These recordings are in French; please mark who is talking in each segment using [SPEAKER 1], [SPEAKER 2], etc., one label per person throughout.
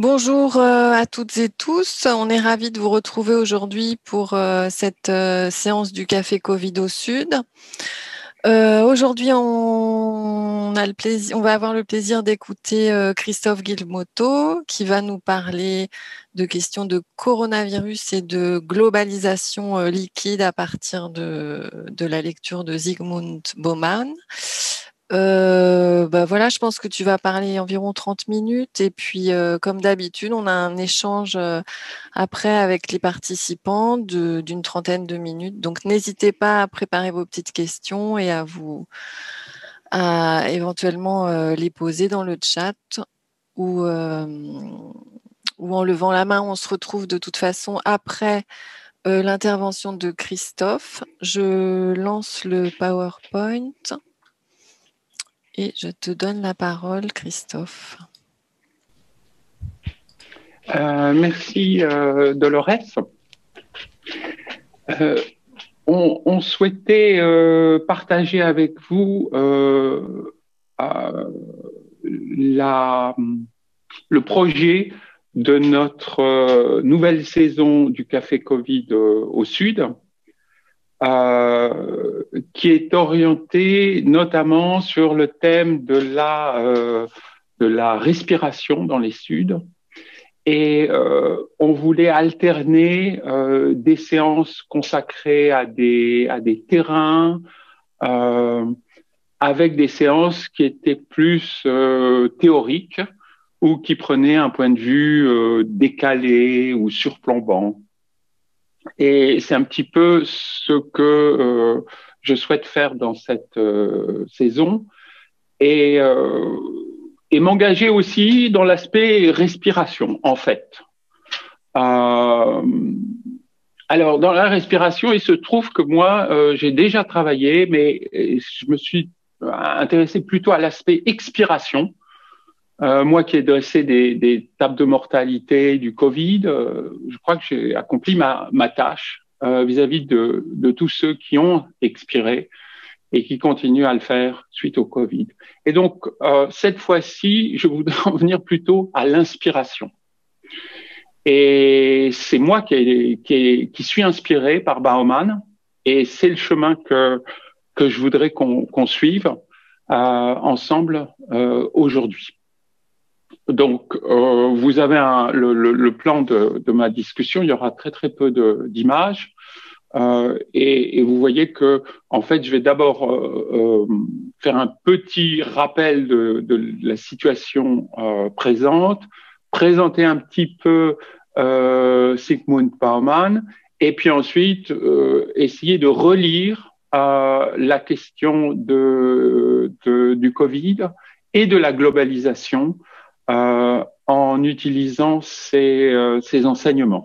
[SPEAKER 1] Bonjour à toutes et tous. On est ravis de vous retrouver aujourd'hui pour cette séance du Café Covid au Sud. Aujourd'hui, on va avoir le plaisir d'écouter Christophe Guillemotto qui va nous parler de questions de coronavirus et de globalisation liquide à partir de la lecture de Zygmunt Bauman. Voilà, je pense que tu vas parler environ 30 minutes et puis comme d'habitude, on a un échange après avec les participants d'une trentaine de minutes. Donc n'hésitez pas à préparer vos petites questions et à éventuellement les poser dans le chat ou en levant la main. On se retrouve de toute façon après l'intervention de Christophe. Je lance le PowerPoint. Et je te donne la parole, Christophe.
[SPEAKER 2] Merci, Dolores. On souhaitait partager avec vous le projet de notre nouvelle saison du Café Covid au Sud, qui est orienté notamment sur le thème de la respiration dans les Suds. Et on voulait alterner des séances consacrées à des terrains avec des séances qui étaient plus théoriques ou qui prenaient un point de vue décalé ou surplombant. Et c'est un petit peu ce que je souhaite faire dans cette saison et m'engager aussi dans l'aspect respiration, en fait. Alors, dans la respiration, il se trouve que moi, j'ai déjà travaillé, mais je me suis intéressé plutôt à l'aspect expiration. Moi qui ai dressé des tables de mortalité du Covid, je crois que j'ai accompli ma tâche vis-à-vis de tous ceux qui ont expiré et qui continuent à le faire suite au Covid. Et donc, cette fois-ci, je voudrais en venir plutôt à l'inspiration. Et c'est moi qui suis inspiré par Bauman, et c'est le chemin que je voudrais qu'on suive ensemble aujourd'hui. Donc, vous avez le plan de ma discussion. Il y aura très peu d'images, et vous voyez que, en fait, je vais d'abord faire un petit rappel de la situation présente, présenter un petit peu Zygmunt Bauman, et puis ensuite essayer de relire la question du Covid et de la globalisation en utilisant ces enseignements.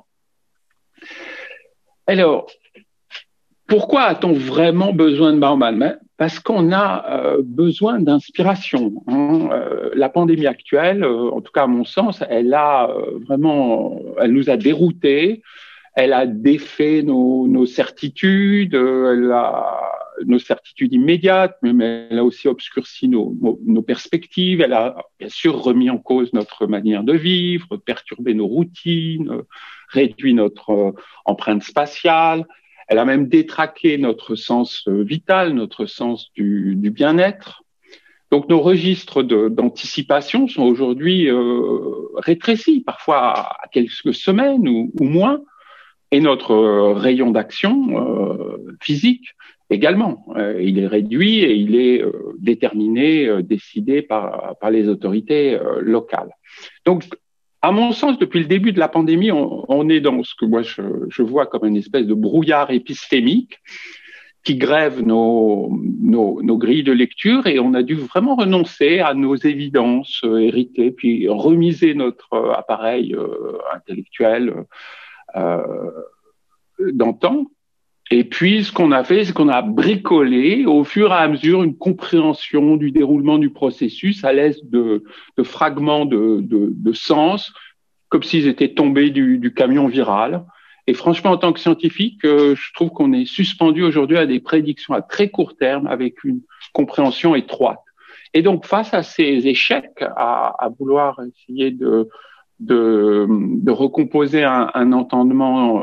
[SPEAKER 2] Alors, pourquoi a-t-on vraiment besoin de Bauman? Parce qu'on a besoin d'inspiration. La pandémie actuelle, en tout cas à mon sens, elle nous a déroutés, elle a défait nos certitudes, nos certitudes immédiates, mais elle a aussi obscurci nos perspectives, elle a bien sûr remis en cause notre manière de vivre, perturbé nos routines, réduit notre empreinte spatiale. Elle a même détraqué notre sens vital, notre sens du bien-être. Donc, nos registres d'anticipation sont aujourd'hui rétrécis, parfois à quelques semaines ou moins, et notre rayon d'action physique également. Il est réduit et il est déterminé, décidé par les autorités locales. Donc, à mon sens, depuis le début de la pandémie, on est dans ce que moi je vois comme une espèce de brouillard épistémique qui grève nos grilles de lecture, et on a dû vraiment renoncer à nos évidences héritées, puis remiser notre appareil intellectuel d'antan. Et puis, ce qu'on a fait, c'est qu'on a bricolé au fur et à mesure une compréhension du déroulement du processus à l'aide de fragments de sens, comme s'ils étaient tombés du camion viral. Et franchement, en tant que scientifique, je trouve qu'on est suspendu aujourd'hui à des prédictions à très court terme avec une compréhension étroite. Et donc, face à ces échecs à vouloir essayer de de recomposer un entendement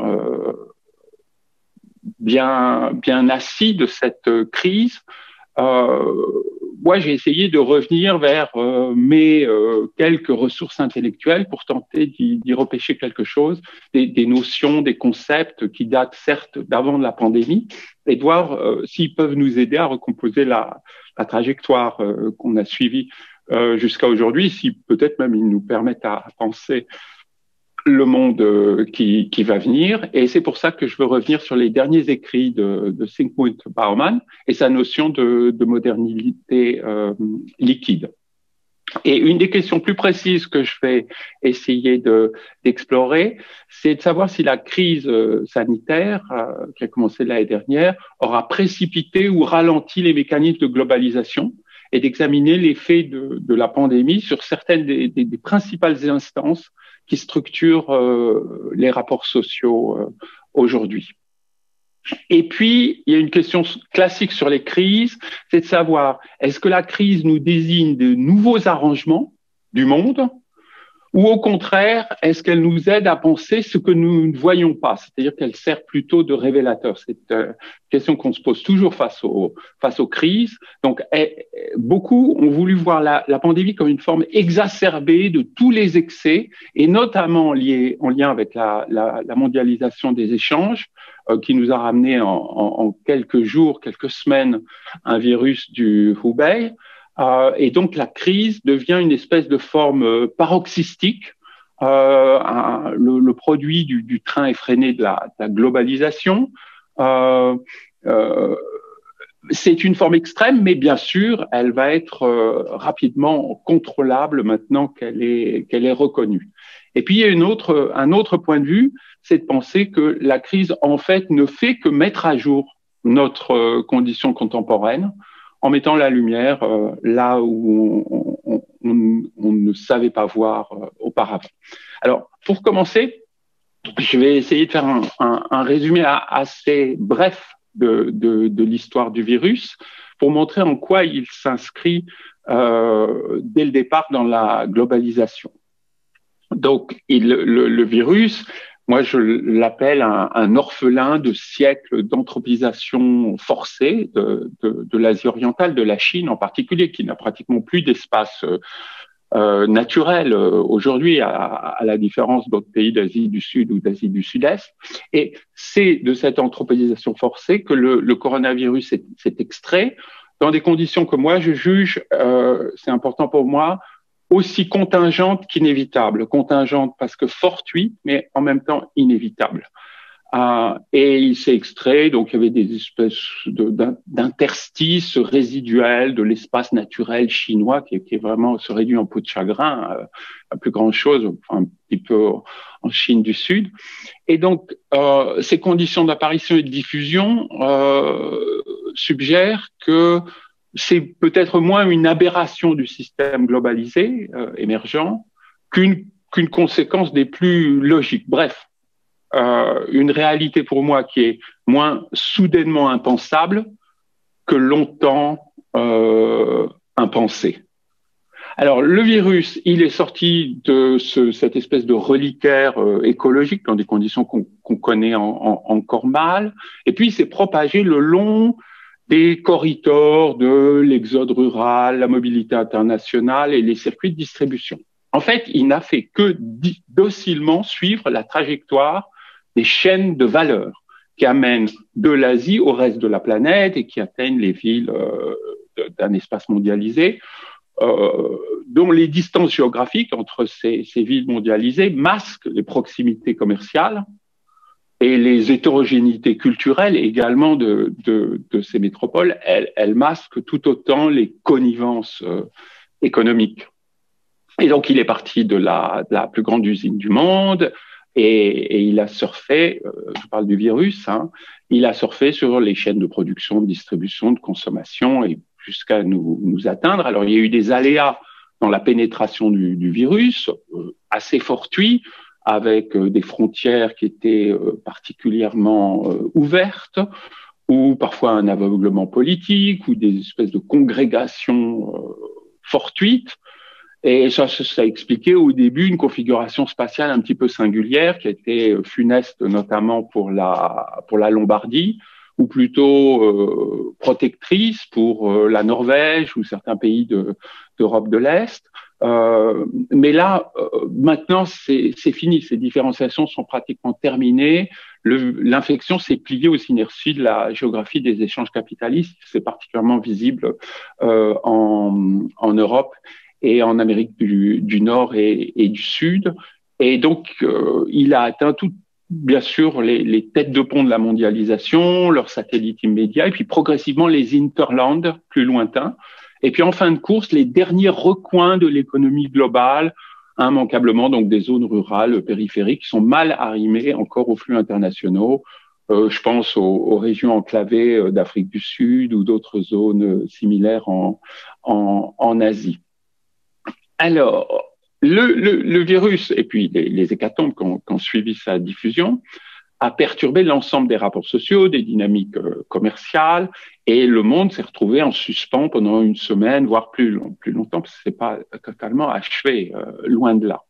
[SPEAKER 2] bien assis de cette crise, moi, j'ai essayé de revenir vers mes quelques ressources intellectuelles pour tenter d'y repêcher quelque chose, des notions, des concepts qui datent certes d'avant la pandémie, et de voir s'ils peuvent nous aider à recomposer la trajectoire qu'on a suivie jusqu'à aujourd'hui, si peut-être même ils nous permettent à penser le monde qui va venir. Et c'est pour ça que je veux revenir sur les derniers écrits de Zygmunt Bauman et sa notion de modernité liquide. Et une des questions plus précises que je vais essayer d'explorer, c'est de savoir si la crise sanitaire qui a commencé l'année dernière aura précipité ou ralenti les mécanismes de globalisation, et d'examiner l'effet de la pandémie sur certaines des principales instances qui structurent les rapports sociaux aujourd'hui. Et puis, il y a une question classique sur les crises, c'est de savoir, est-ce que la crise nous désigne de nouveaux arrangements du monde, ou au contraire, est-ce qu'elle nous aide à penser ce que nous ne voyons pas? C'est-à-dire qu'elle sert plutôt de révélateur. C'est une question qu'on se pose toujours face aux crises. Donc, beaucoup ont voulu voir la pandémie comme une forme exacerbée de tous les excès, et notamment en lien avec la mondialisation des échanges, qui nous a ramené en quelques jours, quelques semaines, un virus du Hubei. Et donc la crise devient une espèce de forme paroxystique, le produit du train effréné de la globalisation. C'est une forme extrême, mais bien sûr, elle va être rapidement contrôlable maintenant qu'elle est reconnue. Et puis il y a un autre point de vue, c'est de penser que la crise en fait ne fait que mettre à jour notre condition contemporaine, en mettant la lumière là où on ne savait pas voir auparavant. Alors, pour commencer, je vais essayer de faire un résumé assez bref de l'histoire du virus pour montrer en quoi il s'inscrit dès le départ dans la globalisation. Donc, le virus, moi, je l'appelle un orphelin de siècles d'anthropisation forcée de l'Asie orientale, de la Chine en particulier, qui n'a pratiquement plus d'espace naturel aujourd'hui, à la différence d'autres pays d'Asie du Sud ou d'Asie du Sud-Est. Et c'est de cette anthropisation forcée que le coronavirus s'est extrait dans des conditions que moi, je juge, c'est important pour moi, aussi contingente qu'inévitable. Contingente parce que fortuite, mais en même temps inévitable. Et il s'est extrait, donc il y avait des espèces d'interstices résiduels de l'espace naturel chinois qui est vraiment se réduit en peau de chagrin, la plus grande chose, enfin, un petit peu en Chine du Sud. Et donc, ces conditions d'apparition et de diffusion suggèrent que c'est peut-être moins une aberration du système globalisé émergent qu'une conséquence des plus logiques. Bref, une réalité pour moi qui est moins soudainement impensable que longtemps impensée. Alors, le virus, il est sorti de cette espèce de reliquaire écologique dans des conditions qu'on connaît encore mal, et puis il s'est propagé le long des corridors de l'exode rural, la mobilité internationale et les circuits de distribution. En fait, il n'a fait que docilement suivre la trajectoire des chaînes de valeur qui amènent de l'Asie au reste de la planète et qui atteignent les villes d'un espace mondialisé, dont les distances géographiques entre ces villes mondialisées masquent les proximités commerciales et les hétérogénéités culturelles également de ces métropoles. Elles masquent tout autant les connivences économiques. Et donc, il est parti de la plus grande usine du monde et il a surfé, je parle du virus, hein, il a surfé sur les chaînes de production, de distribution, de consommation et jusqu'à nous atteindre. Alors, il y a eu des aléas dans la pénétration du virus, assez fortuits, avec des frontières qui étaient particulièrement ouvertes, ou parfois un aveuglement politique, ou des espèces de congrégations fortuites. Et ça expliquait au début une configuration spatiale un petit peu singulière qui a été funeste notamment pour la Lombardie, ou plutôt protectrice pour la Norvège ou certains pays d'Europe de l'Est. Mais là, maintenant, c'est fini. Ces différenciations sont pratiquement terminées. L'infection s'est pliée aux inerties de la géographie des échanges capitalistes. C'est particulièrement visible en Europe et en Amérique du Nord et du Sud. Et donc, il a atteint bien sûr, les têtes de pont de la mondialisation, leurs satellites immédiats, et puis progressivement les hinterlands plus lointains. Et puis en fin de course, les derniers recoins de l'économie globale, immanquablement donc des zones rurales périphériques qui sont mal arrimées encore aux flux internationaux. Je pense aux régions enclavées d'Afrique du Sud ou d'autres zones similaires en Asie. Alors, le virus et puis les hécatombes qui ont suivi sa diffusion a perturbé l'ensemble des rapports sociaux, des dynamiques commerciales, et le monde s'est retrouvé en suspens pendant une semaine, voire plus longtemps, parce que c'est pas totalement achevé, loin de là.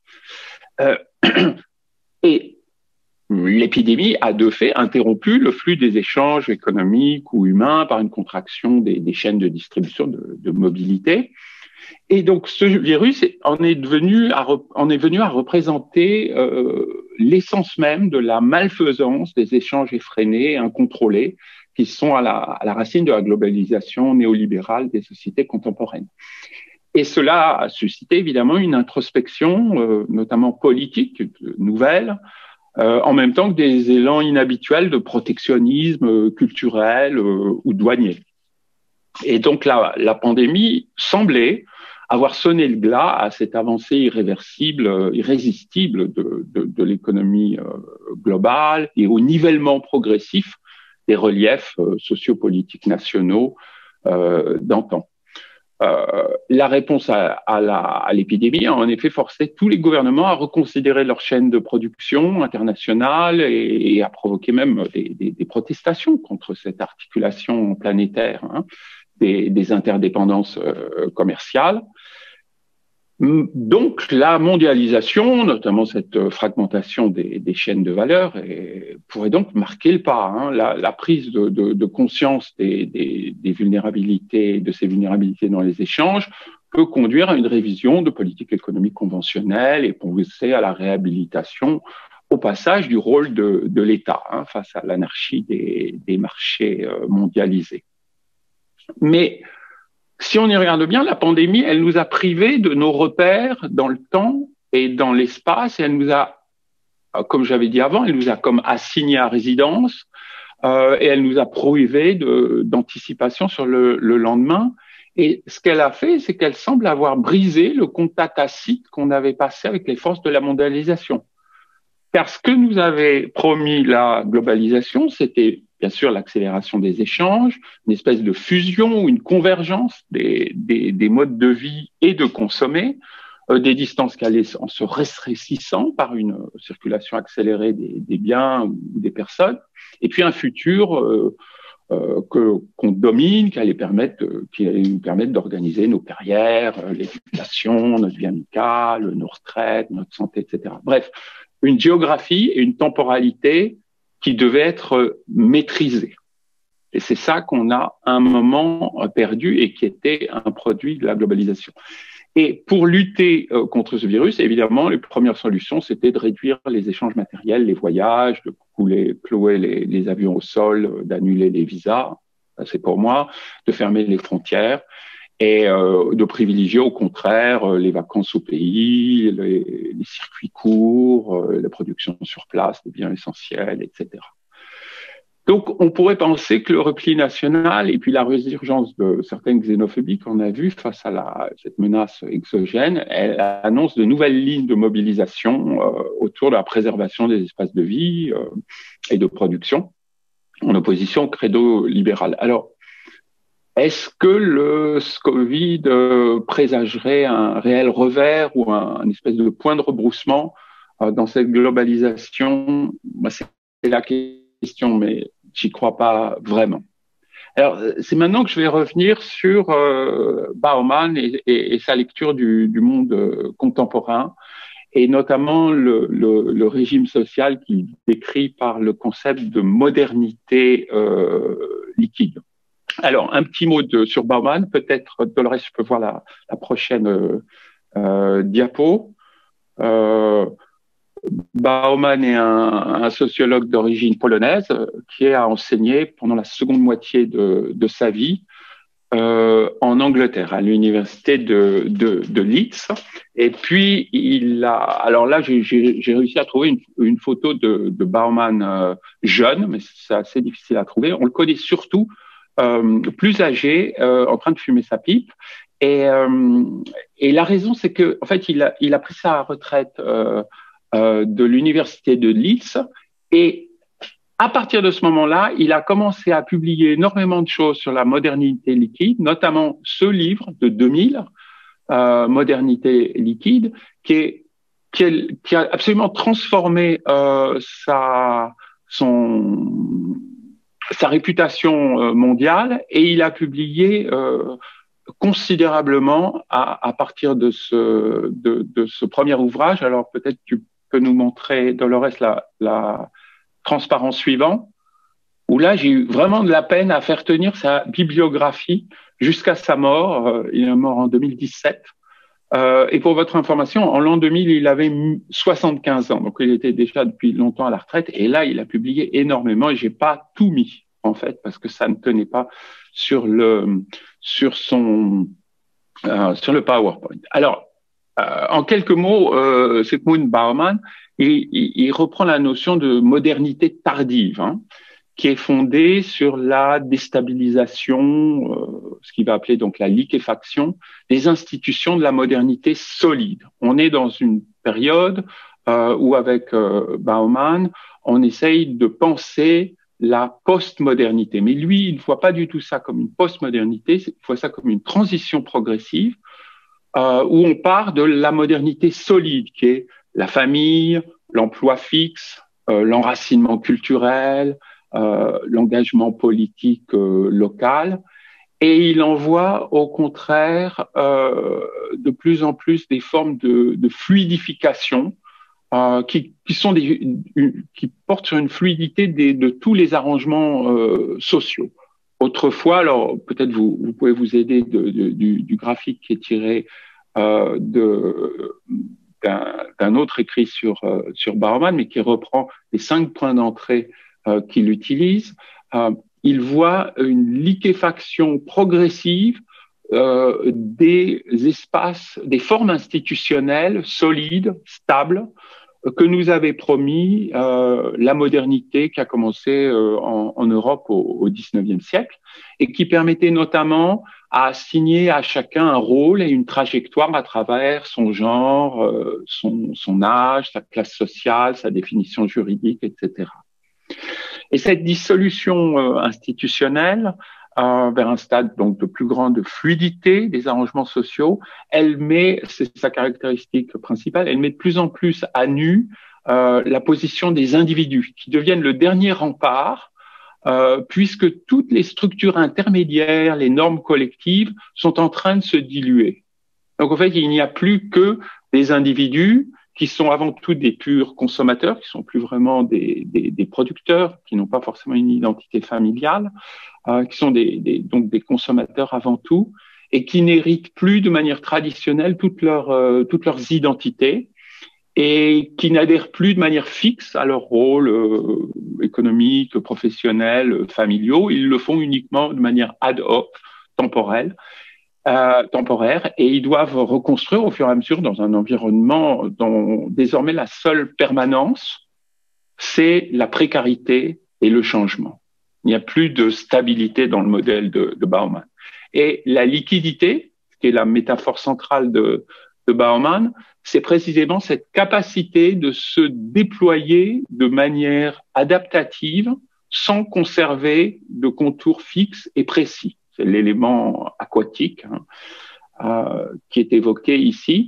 [SPEAKER 2] Et l'épidémie a de fait interrompu le flux des échanges économiques ou humains par une contraction des chaînes de distribution de mobilité. Et donc, ce virus en est venu à représenter l'essence même de la malfaisance des échanges effrénés et incontrôlés qui sont à la racine de la globalisation néolibérale des sociétés contemporaines. Et cela a suscité évidemment une introspection, notamment politique, nouvelle, en même temps que des élans inhabituels de protectionnisme culturel ou douanier. Et donc, la pandémie semblait avoir sonné le glas à cette avancée irrésistible de l'économie globale et au nivellement progressif des reliefs sociopolitiques nationaux d'antan. La réponse à l'épidémie a en effet forcé tous les gouvernements à reconsidérer leur chaîne de production internationale et à provoquer même des protestations contre cette articulation planétaire des interdépendances commerciales. Donc, la mondialisation, notamment cette fragmentation des chaînes de valeur, pourrait donc marquer le pas. La prise de conscience des vulnérabilités, de ces vulnérabilités dans les échanges, peut conduire à une révision de politique économique conventionnelle et pousser à la réhabilitation, au passage, du rôle de l'État face à l'anarchie des marchés mondialisés. Mais si on y regarde bien, la pandémie, elle nous a privés de nos repères dans le temps et dans l'espace, et elle nous a, comme j'avais dit avant, elle nous a comme assignés à résidence, et elle nous a privé d'anticipation sur le lendemain. Et ce qu'elle a fait, c'est qu'elle semble avoir brisé le contact tacite qu'on avait passé avec les forces de la mondialisation. Car ce que nous avait promis la globalisation, c'était bien sûr l'accélération des échanges, une espèce de fusion ou une convergence des modes de vie et de consommer, des distances qui allaient en se rétrécissant par une circulation accélérée des biens ou des personnes, et puis un futur qu'on domine, qui allait nous permettre d'organiser nos carrières, l'éducation, notre vie amicale, nos retraites, notre santé, etc. Bref, une géographie et une temporalité qui devaient être maîtrisées. Et c'est ça qu'on a à un moment perdu et qui était un produit de la globalisation. Et pour lutter contre ce virus, évidemment, les premières solutions, c'était de réduire les échanges matériels, les voyages, de clouer les avions au sol, d'annuler les visas, c'est pour moi, de fermer les frontières et de privilégier au contraire les vacances au pays, les circuits courts, la production sur place de biens essentiels, etc. Donc, on pourrait penser que le repli national et puis la résurgence de certaines xénophobies qu'on a vues face à cette menace exogène, elle annonce de nouvelles lignes de mobilisation autour de la préservation des espaces de vie et de production, en opposition au credo libéral. Alors, est-ce que le Covid présagerait un réel revers ou un espèce de point de rebroussement dans cette globalisation? C'est la question, mais j'y crois pas vraiment. Alors, c'est maintenant que je vais revenir sur Bauman et sa lecture du monde contemporain, et notamment le régime social qu'il décrit par le concept de modernité liquide. Alors, un petit mot sur Bauman, peut-être, Dolores, je peux voir la prochaine diapo. Bauman est un sociologue d'origine polonaise qui a enseigné pendant la seconde moitié de sa vie en Angleterre, à l'université de Leeds. Et puis, alors là, j'ai réussi à trouver une photo de Bauman jeune, mais c'est assez difficile à trouver. On le connaît surtout plus âgé, en train de fumer sa pipe. Et la raison, c'est que, en fait, il a pris sa retraite de l'université de Leeds, et à partir de ce moment-là, il a commencé à publier énormément de choses sur la modernité liquide, notamment ce livre de 2000, Modernité liquide, qui a absolument transformé sa réputation mondiale, et il a publié considérablement à partir de ce premier ouvrage. Alors peut-être tu peux nous montrer, Dolores, la transparence suivant, où là j'ai eu vraiment de la peine à faire tenir sa bibliographie jusqu'à sa mort. Il est mort en 2017. Et pour votre information, en l'an 2000, il avait 75 ans, donc il était déjà depuis longtemps à la retraite. Et là, il a publié énormément, et j'ai pas tout mis en fait parce que ça ne tenait pas sur le PowerPoint. Alors, en quelques mots, Zygmunt Bauman, il reprend la notion de modernité tardive, qui est fondée sur la déstabilisation, ce qu'il va appeler donc la liquéfaction des institutions de la modernité solide. On est dans une période où, avec Bauman, on essaye de penser la postmodernité. Mais lui, il ne voit pas du tout ça comme une postmodernité, il voit ça comme une transition progressive où on part de la modernité solide, qui est la famille, l'emploi fixe, l'enracinement culturel, l'engagement politique local. Et il en voit au contraire de plus en plus des formes de fluidification qui portent sur une fluidité de tous les arrangements sociaux. Autrefois, alors peut-être vous pouvez vous aider du graphique qui est tiré d'un autre écrit sur Bauman, mais qui reprend les 5 points d'entrée qu'il utilise. Il voit une liquéfaction progressive des espaces, des formes institutionnelles solides, stables, que nous avait promis la modernité qui a commencé en Europe au XIXe siècle, et qui permettait notamment à assigner à chacun un rôle et une trajectoire à travers son genre, son âge, sa classe sociale, sa définition juridique, etc. Et cette dissolution institutionnelle vers un stade donc de plus grande fluidité des arrangements sociaux, elle met, c'est sa caractéristique principale, elle met de plus en plus à nu la position des individus, qui deviennent le dernier rempart, puisque toutes les structures intermédiaires, les normes collectives, sont en train de se diluer. Donc en fait, il n'y a plus que des individus qui sont avant tout des purs consommateurs, qui sont plus vraiment des producteurs, qui n'ont pas forcément une identité familiale, qui sont donc des consommateurs avant tout, et qui n'héritent plus de manière traditionnelle toutes leurs identités, et qui n'adhèrent plus de manière fixe à leur rôle économique, professionnel, familiaux. Ils le font uniquement de manière ad hoc, temporaire, et ils doivent reconstruire au fur et à mesure dans un environnement dont désormais la seule permanence, c'est la précarité et le changement. Il n'y a plus de stabilité dans le modèle de Bauman. Et la liquidité, qui est la métaphore centrale de Bauman, c'est précisément cette capacité de se déployer de manière adaptative sans conserver de contours fixes et précis. C'est l'élément aquatique qui est évoqué ici,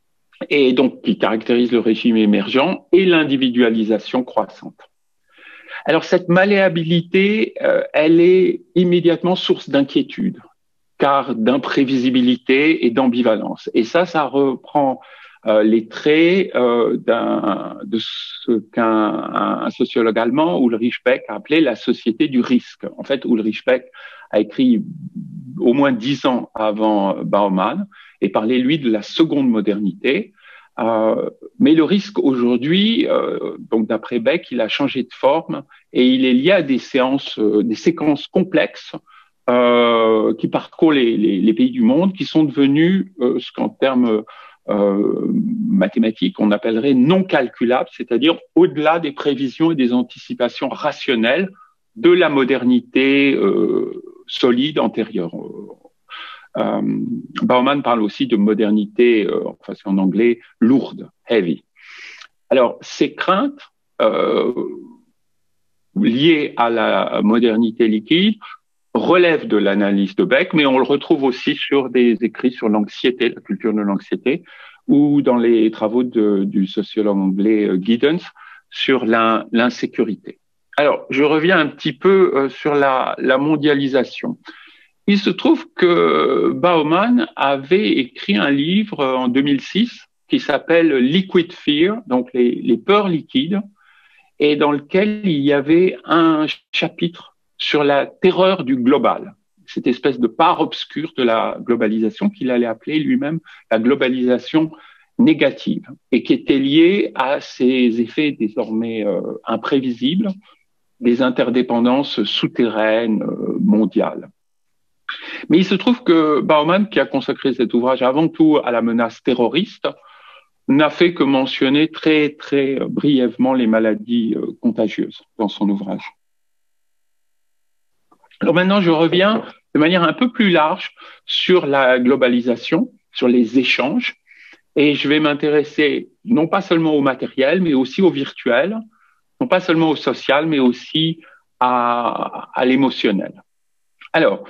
[SPEAKER 2] et donc qui caractérise le régime émergent et l'individualisation croissante. Alors cette malléabilité, elle est immédiatement source d'inquiétude, car d'imprévisibilité et d'ambivalence. Et ça reprend les traits de ce qu'un sociologue allemand, Ulrich Beck, a appelé la société du risque. En fait, Ulrich Beck a écrit au moins 10 ans avant Bauman et parlait, lui, de la seconde modernité. Mais le risque aujourd'hui, donc d'après Beck, il a changé de forme et il est lié à des séquences complexes qui parcourent les pays du monde, qui sont devenus ce qu'en termes mathématiques on appellerait non calculables, c'est-à-dire au-delà des prévisions et des anticipations rationnelles de la modernité solide antérieure. Bauman parle aussi de modernité, enfin c'est en anglais, lourde, heavy. Alors, ces craintes liées à la modernité liquide relèvent de l'analyse de Beck, mais on le retrouve aussi sur des écrits sur l'anxiété, la culture de l'anxiété, ou dans les travaux du sociologue anglais Giddens sur l'insécurité. Alors, je reviens un petit peu sur la mondialisation. Il se trouve que Bauman avait écrit un livre en 2006 qui s'appelle Liquid Fear, donc les peurs liquides, et dans lequel il y avait un chapitre sur la terreur du global, cette espèce de part obscure de la globalisation qu'il allait appeler lui-même la globalisation négative, et qui était liée à ces effets désormais imprévisibles des interdépendances souterraines mondiales. Mais il se trouve que Bauman, qui a consacré cet ouvrage avant tout à la menace terroriste, n'a fait que mentionner très, très brièvement les maladies contagieuses dans son ouvrage. Alors maintenant, je reviens de manière un peu plus large sur la globalisation, sur les échanges, et je vais m'intéresser non pas seulement au matériel, mais aussi au virtuel, non pas seulement au social, mais aussi à l'émotionnel. Alors,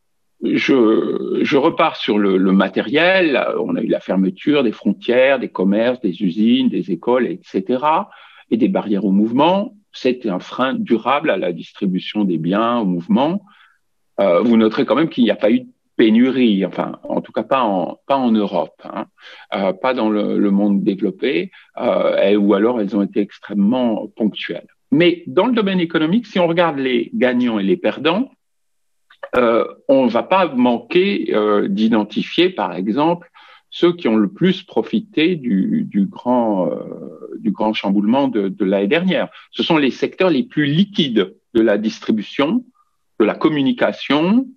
[SPEAKER 2] je repars sur le matériel. On a eu la fermeture des frontières, des commerces, des usines, des écoles, etc., et des barrières au mouvement. C'est un frein durable à la distribution des biens au mouvement. Vous noterez quand même qu'il n'y a pas eu de pénurie, enfin, en tout cas pas en Europe, hein, pas dans le monde développé, ou alors elles ont été extrêmement ponctuelles. Mais dans le domaine économique, si on regarde les gagnants et les perdants, on ne va pas manquer d'identifier, par exemple, ceux qui ont le plus profité du grand chamboulement de l'année dernière. Ce sont les secteurs les plus liquides de la distribution, de la communication,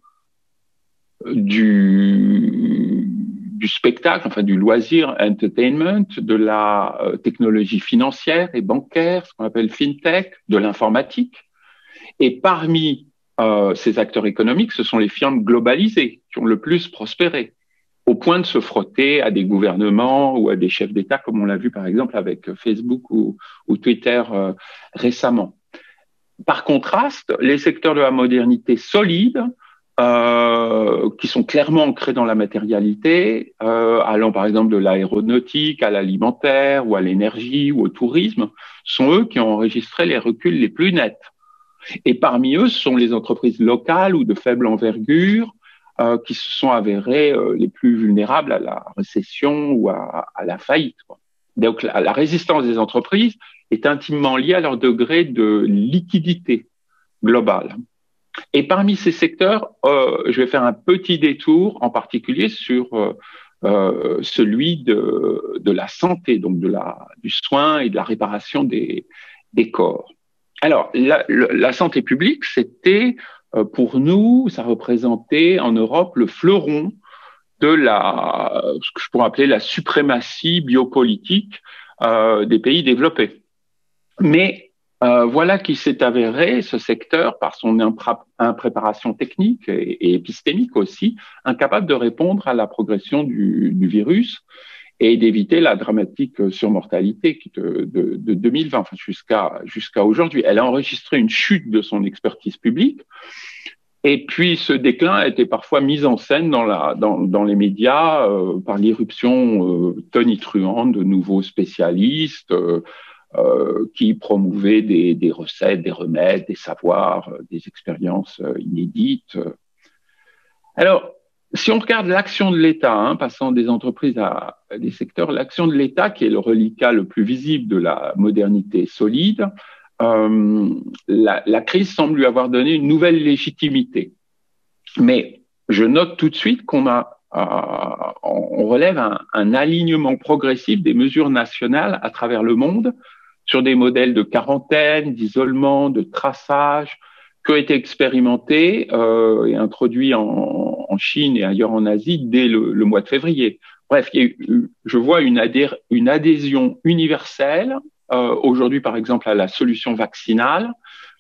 [SPEAKER 2] du spectacle, enfin du loisir, entertainment, de la technologie financière et bancaire, ce qu'on appelle fintech, de l'informatique. Et parmi ces acteurs économiques, ce sont les firmes globalisées qui ont le plus prospéré, au point de se frotter à des gouvernements ou à des chefs d'État, comme on l'a vu par exemple avec Facebook ou Twitter récemment. Par contraste, les secteurs de la modernité solides, qui sont clairement ancrés dans la matérialité, allant par exemple de l'aéronautique à l'alimentaire ou à l'énergie ou au tourisme, sont eux qui ont enregistré les reculs les plus nets. Et parmi eux, ce sont les entreprises locales ou de faible envergure qui se sont avérées les plus vulnérables à la récession ou à la faillite, quoi. Donc, la résistance des entreprises est intimement liée à leur degré de liquidité globale. Et parmi ces secteurs, je vais faire un petit détour, en particulier sur celui de la santé, donc du soin et de la réparation des corps. Alors, la santé publique, c'était pour nous, ça représentait en Europe le fleuron de ce que je pourrais appeler la suprématie biopolitique des pays développés. Mais voilà qui s'est avéré, ce secteur, par son impréparation technique et épistémique aussi, incapable de répondre à la progression du virus et d'éviter la dramatique surmortalité de 2020 enfin, jusqu'à aujourd'hui. Elle a enregistré une chute de son expertise publique. Et puis, ce déclin a été parfois mis en scène dans les médias par l'irruption tonitruante de nouveaux spécialistes, qui promouvaient des recettes, des remèdes, des savoirs, des expériences inédites. Alors, si on regarde l'action de l'État, passant des entreprises à des secteurs, l'action de l'État, qui est le reliquat le plus visible de la modernité solide, la crise semble lui avoir donné une nouvelle légitimité. Mais je note tout de suite qu'on relève un alignement progressif des mesures nationales à travers le monde sur des modèles de quarantaine, d'isolement, de traçage, qui ont été expérimentés et introduits en Chine et ailleurs en Asie dès le mois de février. Bref, je vois une adhésion universelle aujourd'hui, par exemple, à la solution vaccinale,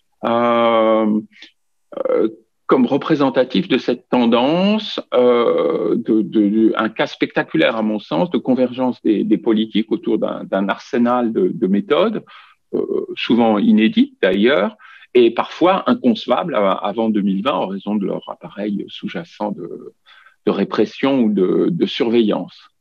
[SPEAKER 2] comme représentatif de cette tendance, un cas spectaculaire à mon sens, de convergence des politiques autour d'un arsenal de méthodes, souvent inédites d'ailleurs, et parfois inconcevables avant 2020 en raison de leur appareil sous-jacent de répression ou de surveillance.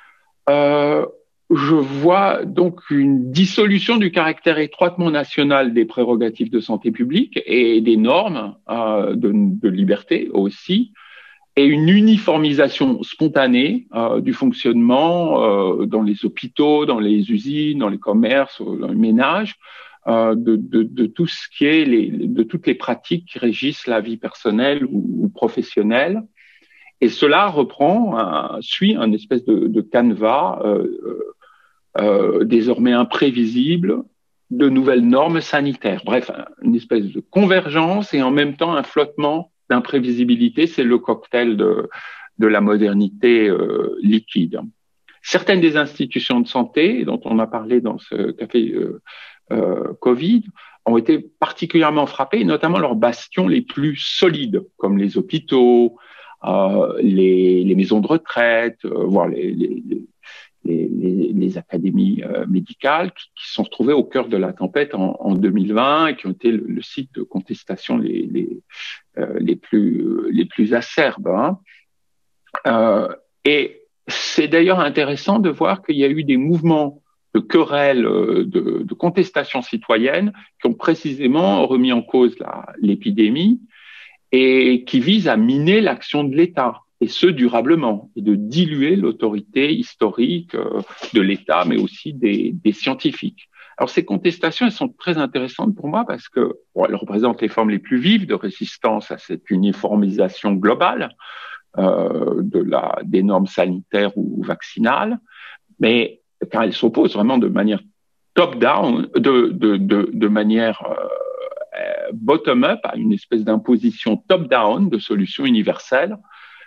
[SPEAKER 2] Je vois donc une dissolution du caractère étroitement national des prérogatives de santé publique et des normes de liberté aussi, et une uniformisation spontanée du fonctionnement dans les hôpitaux, dans les usines, dans les commerces, dans les ménages, de tout ce qui est de toutes les pratiques qui régissent la vie personnelle ou professionnelle. Et cela suit un espèce de canevas désormais imprévisible de nouvelles normes sanitaires. Bref, une espèce de convergence et en même temps un flottement d'imprévisibilité. C'est le cocktail de la modernité liquide. Certaines des institutions de santé dont on a parlé dans ce café Covid ont été particulièrement frappées, notamment leurs bastions les plus solides, comme les hôpitaux, les maisons de retraite, voire les académies médicales qui sont retrouvées au cœur de la tempête en 2020 et qui ont été le site de contestation les plus acerbes. Et c'est d'ailleurs intéressant de voir qu'il y a eu des mouvements de querelles, de contestation citoyenne qui ont précisément remis en cause l'épidémie et qui visent à miner l'action de l'État, et ce durablement, et de diluer l'autorité historique de l'État, mais aussi des scientifiques. Alors ces contestations, elles sont très intéressantes pour moi parce que elles représentent les formes les plus vives de résistance à cette uniformisation globale des normes sanitaires ou vaccinales, mais car elles s'opposent vraiment de manière top-down, de manière bottom-up à une espèce d'imposition top-down de solutions universelles.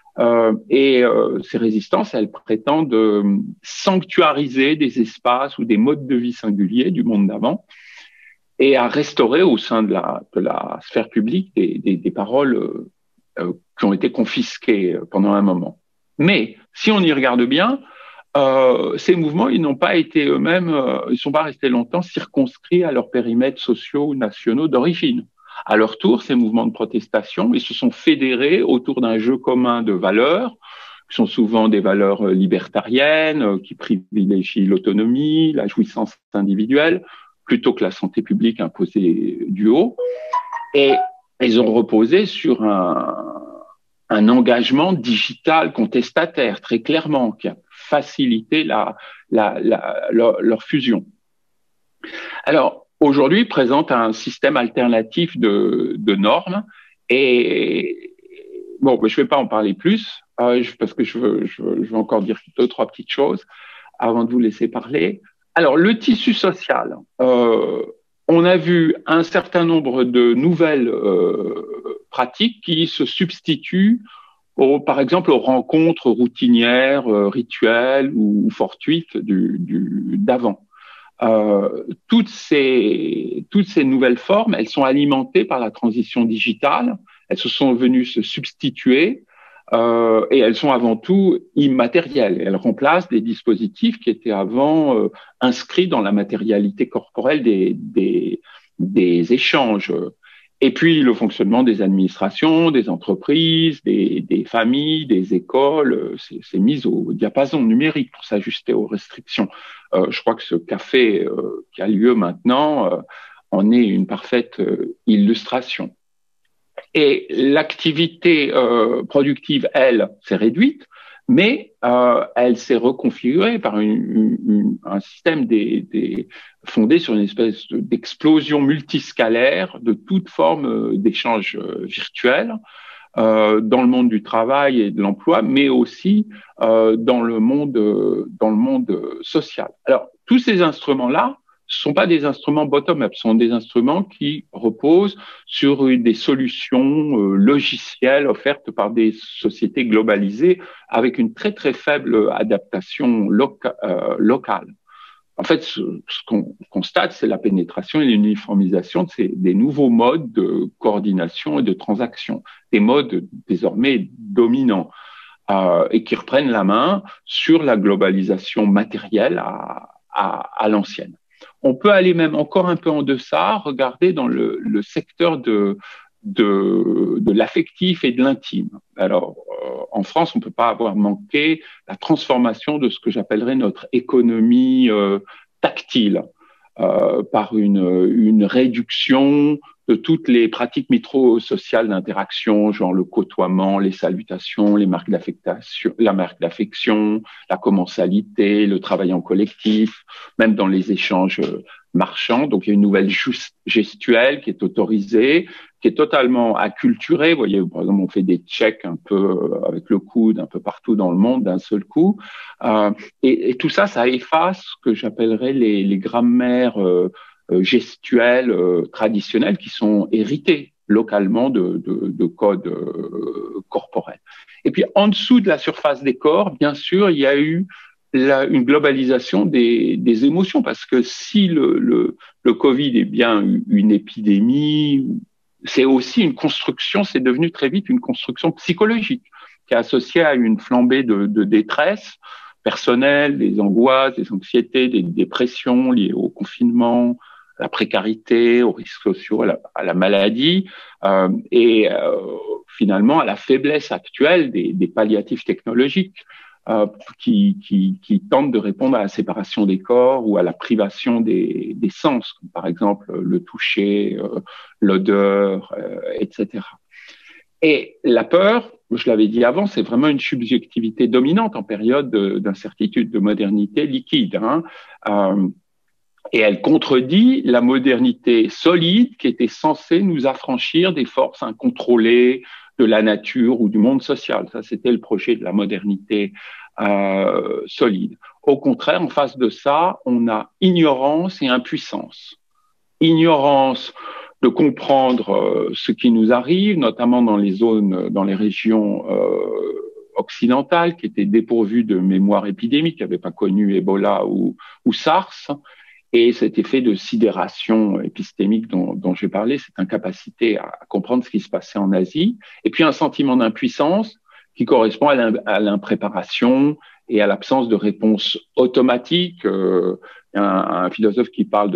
[SPEAKER 2] Ces résistances, elles prétendent sanctuariser des espaces ou des modes de vie singuliers du monde d'avant et à restaurer au sein de la sphère publique des paroles qui ont été confisquées pendant un moment. Mais si on y regarde bien, ces mouvements, ils n'ont pas été eux-mêmes, ils ne sont pas restés longtemps circonscrits à leurs périmètres sociaux ou nationaux d'origine. À leur tour, ces mouvements de protestation, ils se sont fédérés autour d'un jeu commun de valeurs, qui sont souvent des valeurs libertariennes, qui privilégient l'autonomie, la jouissance individuelle, plutôt que la santé publique imposée du haut. Et ils ont reposé sur un engagement digital contestataire, très clairement, qui a facilité leur fusion. Alors, aujourd'hui, présente un système alternatif de normes et bon, je ne vais pas en parler plus parce que je veux encore dire 2-3 petites choses avant de vous laisser parler. Alors, le tissu social, on a vu un certain nombre de nouvelles pratiques qui se substituent par exemple aux rencontres routinières, rituelles ou fortuites d'avant. Toutes ces nouvelles formes, elles sont alimentées par la transition digitale, elles se sont venues se substituer et elles sont avant tout immatérielles. Elles remplacent des dispositifs qui étaient avant inscrits dans la matérialité corporelle des échanges. Et puis le fonctionnement des administrations, des entreprises, des familles, des écoles, c'est mis au diapason numérique pour s'ajuster aux restrictions. Je crois que ce café qui a lieu maintenant en est une parfaite illustration. Et l'activité productive, elle, s'est réduite, mais elle s'est reconfigurée par un système fondé sur une espèce d'explosion multiscalaire de toute forme d'échange virtuel dans le monde du travail et de l'emploi, mais aussi dans le monde social. Alors, tous ces instruments-là, ce sont pas des instruments bottom-up, ce sont des instruments qui reposent sur des solutions logicielles offertes par des sociétés globalisées avec une très très faible adaptation locale. En fait, ce qu'on constate, c'est la pénétration et l'uniformisation des nouveaux modes de coordination et de transaction, des modes désormais dominants et qui reprennent la main sur la globalisation matérielle à l'ancienne. On peut aller même encore un peu en deçà, regarder dans le secteur de l'affectif et de l'intime. Alors, en France, on ne peut pas avoir manqué la transformation de ce que j'appellerais notre économie tactile par une réduction de toutes les pratiques micro-sociales d'interaction, genre le côtoiement, les salutations, les marques d'affection, la marque d'affection, la commensalité, le travail en collectif, même dans les échanges marchands. Donc, il y a une nouvelle gestuelle qui est autorisée, qui est totalement acculturée. Vous voyez, par exemple, on fait des checks un peu avec le coude, un peu partout dans le monde d'un seul coup. Et tout ça, ça efface ce que j'appellerais les grammaires gestuels traditionnels qui sont hérités localement de codes corporels. Et puis, en dessous de la surface des corps, bien sûr, il y a eu une globalisation des émotions, parce que si le Covid est bien une épidémie, c'est aussi une construction, c'est devenu très vite une construction psychologique qui est associée à une flambée de détresse personnelle, des angoisses, des anxiétés, des dépressions liées au confinement, à la précarité, aux risques sociaux, à la maladie, et finalement à la faiblesse actuelle des palliatifs technologiques qui tentent de répondre à la séparation des corps ou à la privation des sens, comme par exemple le toucher, l'odeur, etc. Et la peur, je l'avais dit avant, c'est vraiment une subjectivité dominante en période d'incertitude, de modernité liquide. Et elle contredit la modernité solide qui était censée nous affranchir des forces incontrôlées de la nature ou du monde social. Ça, c'était le projet de la modernité solide. Au contraire, en face de ça, on a ignorance et impuissance. Ignorance de comprendre ce qui nous arrive, notamment dans les zones, dans les régions occidentales qui étaient dépourvues de mémoire épidémique, qui n'avaient pas connu Ebola ou SARS. Et cet effet de sidération épistémique dont j'ai parlé, cette incapacité à comprendre ce qui se passait en Asie, et puis un sentiment d'impuissance qui correspond à l'impréparation et à l'absence de réponse automatique. Un philosophe qui parle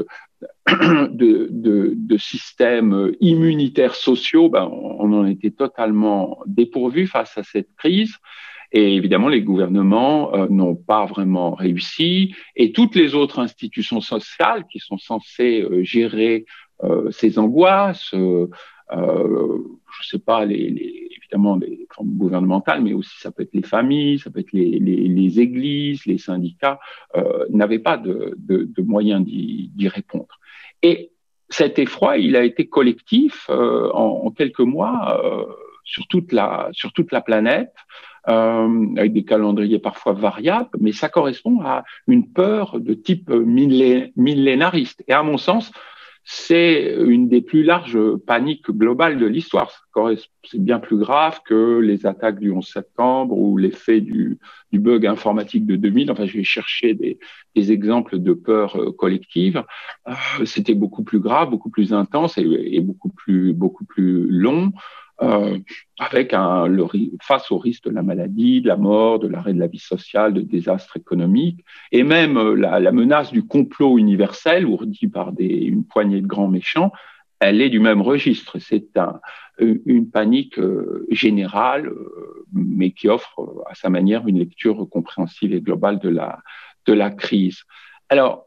[SPEAKER 2] de systèmes immunitaires sociaux, on en était totalement dépourvu face à cette crise. Et évidemment, les gouvernements n'ont pas vraiment réussi. Et toutes les autres institutions sociales qui sont censées gérer ces angoisses, je sais pas, évidemment les formes gouvernementales, mais aussi ça peut être les familles, ça peut être les églises, les syndicats, n'avaient pas de moyens d'y répondre. Et cet effroi, il a été collectif en quelques mois sur toute la planète. Avec des calendriers parfois variables, mais ça correspond à une peur de type millénariste. Et à mon sens, c'est une des plus larges paniques globales de l'histoire. C'est bien plus grave que les attaques du 11 septembre ou l'effet du bug informatique de 2000. Enfin, je vais chercher des exemples de peur collective. C'était beaucoup plus grave, beaucoup plus intense et beaucoup plus long. Avec face au risque de la maladie, de la mort, de l'arrêt de la vie sociale, de désastres économiques, et même la menace du complot universel, ourdi par une poignée de grands méchants, elle est du même registre. C'est une panique générale, mais qui offre à sa manière une lecture compréhensible et globale de la crise. Alors,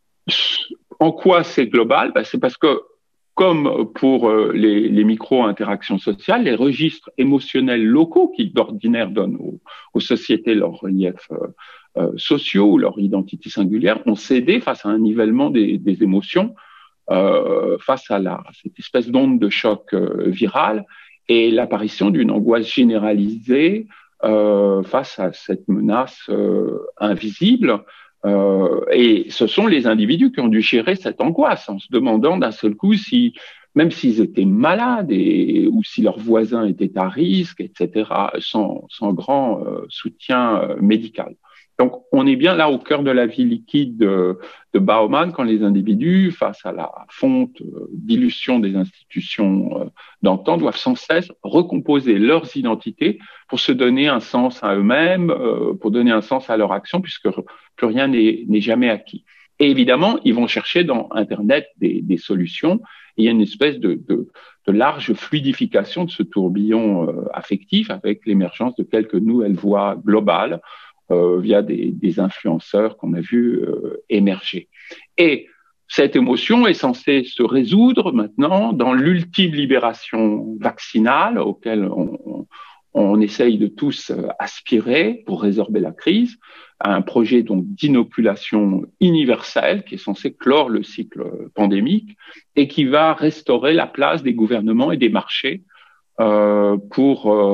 [SPEAKER 2] en quoi c'est global? C'est parce que, comme pour les micro-interactions sociales, les registres émotionnels locaux qui d'ordinaire donnent aux sociétés leurs reliefs sociaux ou leur identité singulière ont cédé face à un nivellement des émotions, face à cette espèce d'onde de choc virale et l'apparition d'une angoisse généralisée face à cette menace invisible. Et ce sont les individus qui ont dû gérer cette angoisse en se demandant d'un seul coup si, même s'ils étaient malades ou si leurs voisins étaient à risque, etc., sans grand soutien médical. Donc, on est bien là au cœur de la vie liquide de Bauman quand les individus, face à la fonte d'illusions des institutions d'antan, doivent sans cesse recomposer leurs identités pour se donner un sens à eux-mêmes, pour donner un sens à leur action, puisque plus rien n'est jamais acquis. Et évidemment, ils vont chercher dans Internet des solutions. Et il y a une espèce de large fluidification de ce tourbillon affectif avec l'émergence de quelques nouvelles voies globales via des influenceurs qu'on a vu émerger. Et cette émotion est censée se résoudre maintenant dans l'ultime libération vaccinale auquel on essaye de tous aspirer pour résorber la crise, à un projet donc d'inoculation universelle qui est censé clore le cycle pandémique et qui va restaurer la place des gouvernements et des marchés pour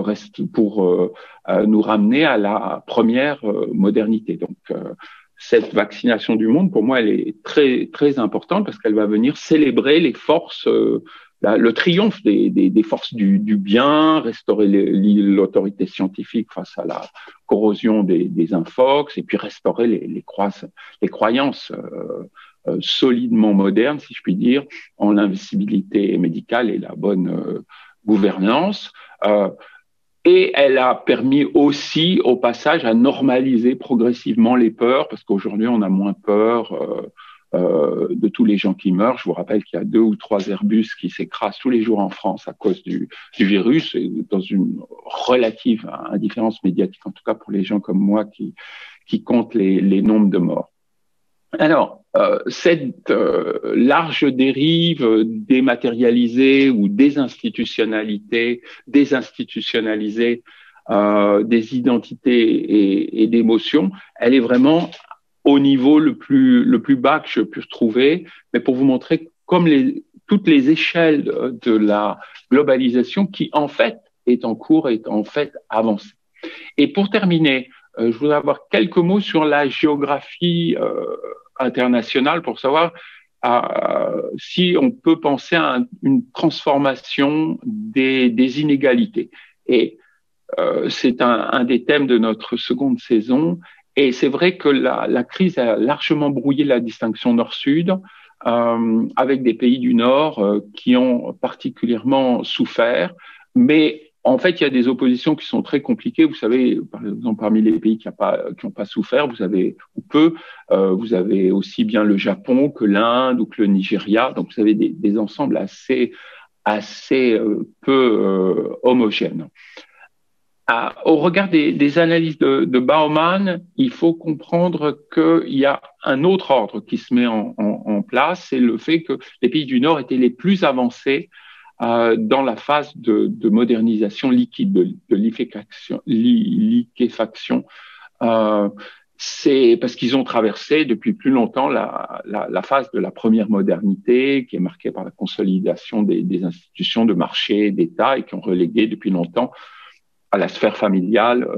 [SPEAKER 2] nous ramener à la première modernité. Donc, cette vaccination du monde, pour moi, elle est très, très importante parce qu'elle va venir célébrer les forces, le triomphe des forces du bien, restaurer l'autorité scientifique face à la corrosion des infox et puis restaurer les croyances solidement modernes, si je puis dire, en l'invisibilité médicale et la bonne gouvernance. Et elle a permis aussi, au passage, à normaliser progressivement les peurs, parce qu'aujourd'hui, on a moins peur de tous les gens qui meurent. Je vous rappelle qu'il y a 2 ou 3 Airbus qui s'écrasent tous les jours en France à cause du virus, et dans une relative indifférence médiatique, en tout cas pour les gens comme moi qui comptent les nombres de morts. Alors, cette large dérive dématérialisée ou désinstitutionnalisée des identités et d'émotions, elle est vraiment au niveau le plus bas que je puisse trouver, mais pour vous montrer comme toutes les échelles de la globalisation qui, en fait, est en cours, est en fait avancée. Et pour terminer, je voudrais avoir quelques mots sur la géographie internationale pour savoir si on peut penser à une transformation des inégalités. Et c'est un des thèmes de notre seconde saison. Et c'est vrai que la crise a largement brouillé la distinction nord-sud, avec des pays du Nord qui ont particulièrement souffert, mais en fait, il y a des oppositions qui sont très compliquées. Vous savez, par exemple, parmi les pays qui n'ont pas souffert, vous avez aussi bien le Japon que l'Inde ou que le Nigeria. Donc, vous avez des ensembles assez peu homogènes. Au regard des analyses de Bauman, il faut comprendre qu'il y a un autre ordre qui se met en place, c'est le fait que les pays du Nord étaient les plus avancés dans la phase de modernisation liquide, de liquéfaction. C'est parce qu'ils ont traversé depuis plus longtemps la phase de la première modernité, qui est marquée par la consolidation des institutions de marché, d'État, et qui ont relégué depuis longtemps à la sphère familiale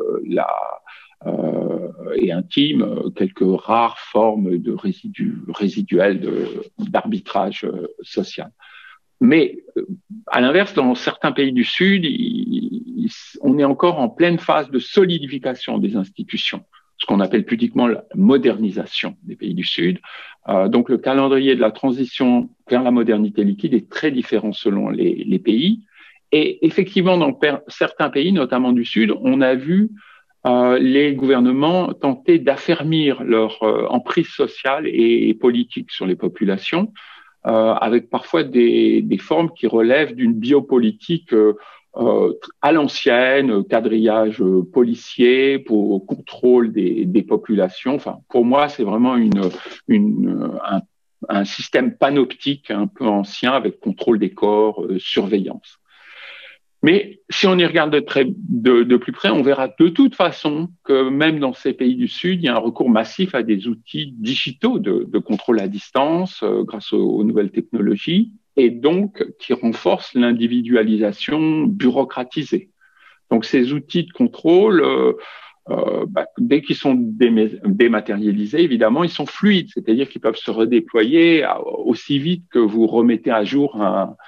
[SPEAKER 2] et intime quelques rares formes de résiduelles d'arbitrage social. Mais à l'inverse, dans certains pays du Sud, on est encore en pleine phase de solidification des institutions, ce qu'on appelle pudiquement la modernisation des pays du Sud. Donc le calendrier de la transition vers la modernité liquide est très différent selon les pays. Et effectivement, dans certains pays, notamment du Sud, on a vu les gouvernements tenter d'affermir leur emprise sociale et politique sur les populations, avec parfois des formes qui relèvent d'une biopolitique à l'ancienne, quadrillage policier pour contrôle des populations. Enfin, pour moi, c'est vraiment un système panoptique un peu ancien avec contrôle des corps, surveillance. Mais si on y regarde de plus près, on verra de toute façon que même dans ces pays du Sud, il y a un recours massif à des outils digitaux de contrôle à distance grâce aux nouvelles technologies et donc qui renforcent l'individualisation bureaucratisée. Donc ces outils de contrôle, dès qu'ils sont dématérialisés, évidemment, ils sont fluides, c'est-à-dire qu'ils peuvent se redéployer aussi vite que vous remettez à jour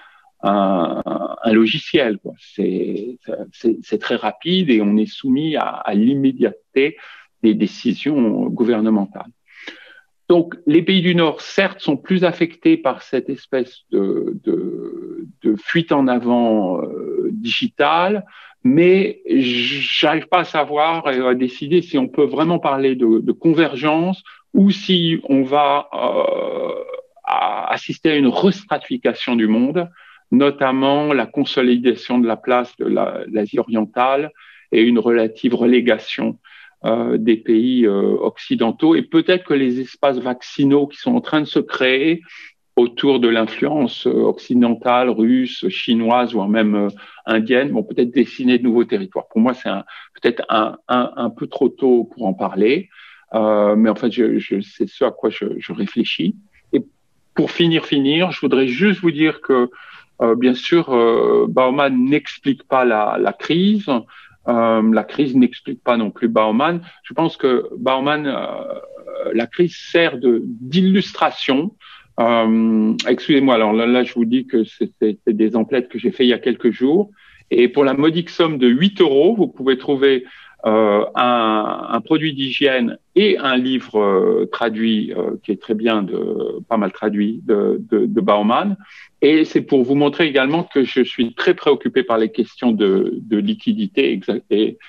[SPEAKER 2] un logiciel. C'est très rapide et on est soumis à l'immédiateté des décisions gouvernementales. Donc, les pays du Nord, certes, sont plus affectés par cette espèce de fuite en avant digitale, mais j'arrive pas à savoir et à décider si on peut vraiment parler de convergence ou si on va assister à une restratification du monde, notamment la consolidation de la place de l'Asie orientale et une relative relégation des pays occidentaux. Et peut-être que les espaces vaccinaux qui sont en train de se créer autour de l'influence occidentale, russe, chinoise, voire même indienne, vont peut-être dessiner de nouveaux territoires. Pour moi, c'est peut-être un peu trop tôt pour en parler, mais en fait, c'est ce à quoi je réfléchis. Et pour finir, je voudrais juste vous dire que bien sûr, Bauman n'explique pas la crise. La crise n'explique pas non plus Bauman. Je pense que Bauman, la crise sert d'illustration. Excusez-moi, alors là, je vous dis que c'est des emplettes que j'ai fait il y a quelques jours. Et pour la modique somme de 8 €, vous pouvez trouver un produit d'hygiène et un livre traduit, qui est très bien, pas mal traduit, de Bauman. Et c'est pour vous montrer également que je suis très préoccupé par les questions de liquidité, et,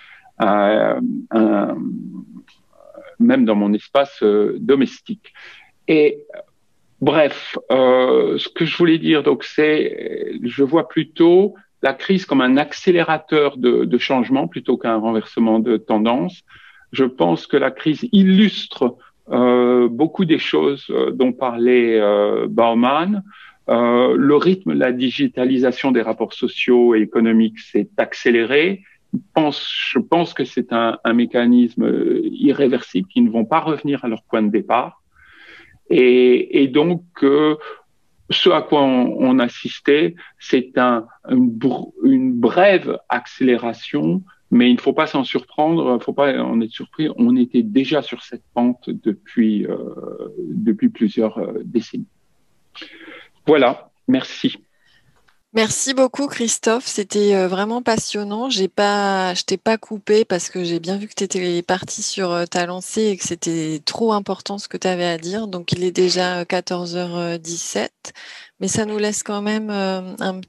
[SPEAKER 2] même dans mon espace domestique. Et bref, ce que je voulais dire, donc, je vois plutôt la crise comme un accélérateur de changement plutôt qu'un renversement de tendance. Je pense que la crise illustre beaucoup des choses dont parlait Bauman. Le rythme de la digitalisation des rapports sociaux et économiques s'est accéléré. Je pense que c'est un mécanisme irréversible, qui ne vont pas revenir à leur point de départ. Et donc, ce à quoi on assistait, c'est une brève accélération, mais il ne faut pas s'en surprendre, il ne faut pas en être surpris. On était déjà sur cette pente depuis plusieurs décennies. Voilà, merci.
[SPEAKER 1] Merci beaucoup, Christophe. C'était vraiment passionnant. Je t'ai pas coupé parce que j'ai bien vu que tu étais parti sur ta lancée et que c'était trop important ce que tu avais à dire. Donc, il est déjà 14h17, mais ça nous laisse quand même un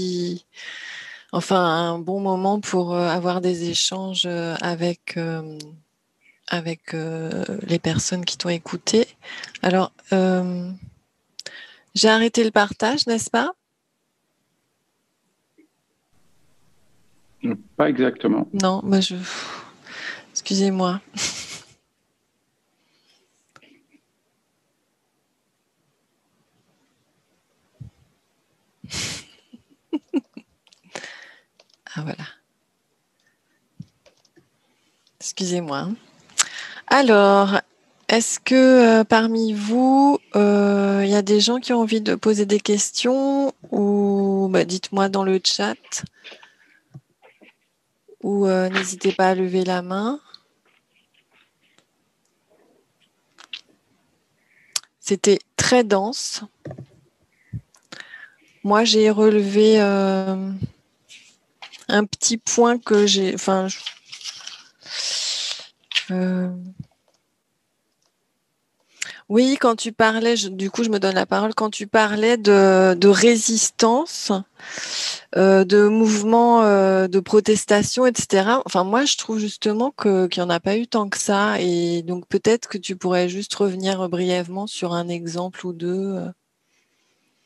[SPEAKER 1] bon moment pour avoir des échanges avec les personnes qui t'ont écouté. Alors, j'ai arrêté le partage, n'est-ce pas?
[SPEAKER 2] Pas exactement.
[SPEAKER 1] Non, excusez-moi. Ah voilà. Excusez-moi. Alors, est-ce que parmi vous, il y a des gens qui ont envie de poser des questions ou dites-moi dans le chat ou n'hésitez pas à lever la main. C'était très dense. Moi, j'ai relevé un petit point que j'ai... Oui, quand tu parlais, du coup, je me donne la parole, quand tu parlais de résistance, de mouvement de protestation, etc. Enfin, moi, je trouve justement qu'il n'y en a pas eu tant que ça. Et donc, peut-être que tu pourrais juste revenir brièvement sur un exemple ou deux.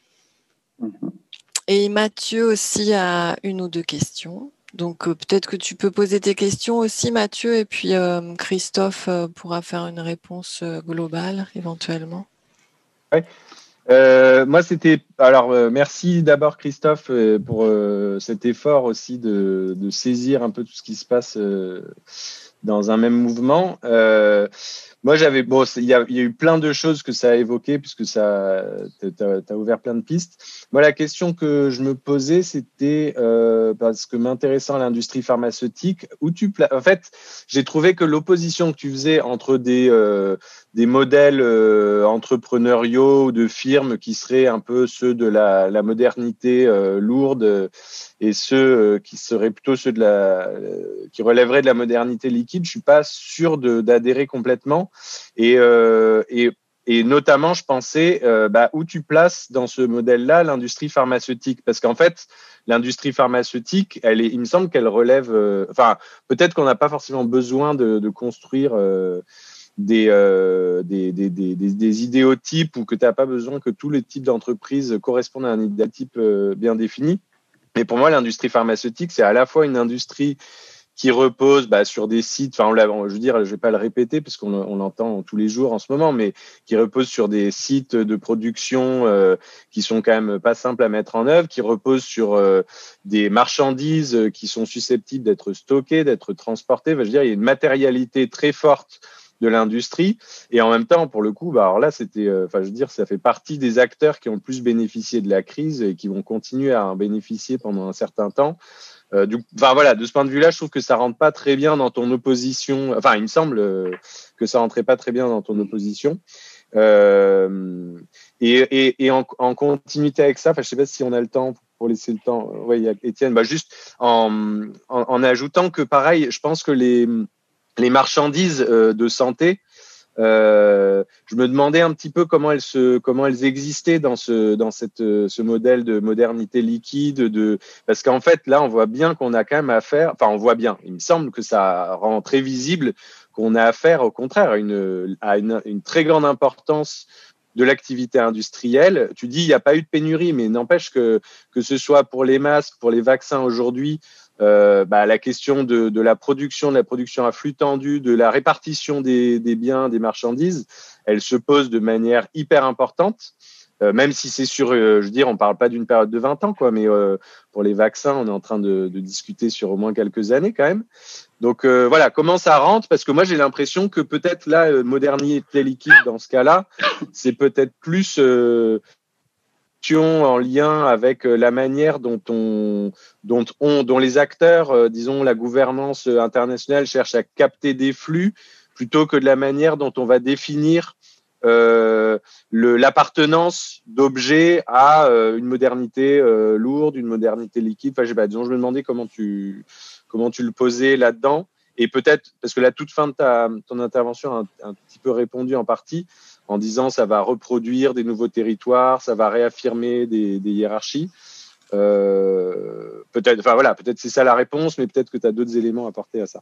[SPEAKER 1] Et Mathieu aussi a une ou deux questions. Donc peut-être que tu peux poser tes questions aussi, Mathieu, et puis Christophe pourra faire une réponse globale éventuellement.
[SPEAKER 3] Ouais. Moi, c'était. Alors, merci d'abord, Christophe, pour cet effort aussi de saisir un peu tout ce qui se passe dans un même mouvement. Moi, il y a eu plein de choses que ça a évoqué, puisque t'as ouvert plein de pistes. Moi, la question que je me posais, c'était parce que m'intéressant à l'industrie pharmaceutique, en fait, j'ai trouvé que l'opposition que tu faisais entre des modèles entrepreneuriaux ou de firmes qui seraient un peu ceux de la modernité lourde et ceux qui seraient plutôt ceux qui relèveraient de la modernité liquide, je suis pas sûr d'adhérer complètement. Et notamment, je pensais où tu places dans ce modèle-là l'industrie pharmaceutique, parce qu'en fait, l'industrie pharmaceutique, il me semble qu'elle relève. Peut-être qu'on n'a pas forcément besoin de construire des idéotypes ou que tu n'as pas besoin que tous les types d'entreprises correspondent à un idéotype bien défini. Mais pour moi, l'industrie pharmaceutique, c'est à la fois une industrie qui repose sur des sites, je veux dire, je vais pas le répéter parce qu'on l'entend tous les jours en ce moment, mais qui repose sur des sites de production qui sont quand même pas simples à mettre en œuvre, qui repose sur des marchandises qui sont susceptibles d'être stockées, d'être transportées. Je veux dire, il y a une matérialité très forte de l'industrie, et en même temps, pour le coup, alors là, c'était, je veux dire, ça fait partie des acteurs qui ont le plus bénéficié de la crise et qui vont continuer à en bénéficier pendant un certain temps. De ce point de vue-là, je trouve que ça rentre pas très bien dans ton opposition. Enfin, il me semble que ça rentrait pas très bien dans ton opposition. Et en continuité avec ça, je sais pas si on a le temps pour laisser le temps. Oui, il y a Étienne. Juste en ajoutant que pareil, je pense que les marchandises de santé, je me demandais un petit peu comment elles existaient dans ce modèle de modernité liquide, parce qu'en fait là on voit bien qu'on a quand même affaire, on voit bien, il me semble que ça rend très visible qu'on a affaire au contraire à une très grande importance de l'activité industrielle. Tu dis il n'y a pas eu de pénurie, mais n'empêche que ce soit pour les masques, pour les vaccins aujourd'hui, la question de la production à flux tendu, de la répartition des biens, des marchandises, elle se pose de manière hyper importante, même si c'est sur, je veux dire, on parle pas d'une période de 20 ans, quoi, mais pour les vaccins, on est en train de discuter sur au moins quelques années quand même. Donc voilà, comment ça rentre? Parce que moi j'ai l'impression que peut-être là, modernité liquide dans ce cas-là, c'est peut-être plus en lien avec la manière dont les acteurs, disons la gouvernance internationale, cherchent à capter des flux, plutôt que de la manière dont on va définir l'appartenance d'objets à une modernité lourde, une modernité liquide. Je sais pas, disons, je me demandais comment tu le posais là-dedans. Et peut-être, parce que la toute fin de ton intervention a un petit peu répondu en partie, en disant ça va reproduire des nouveaux territoires, ça va réaffirmer des hiérarchies. Peut-être c'est ça la réponse, mais peut-être que tu as d'autres éléments à apporter à ça.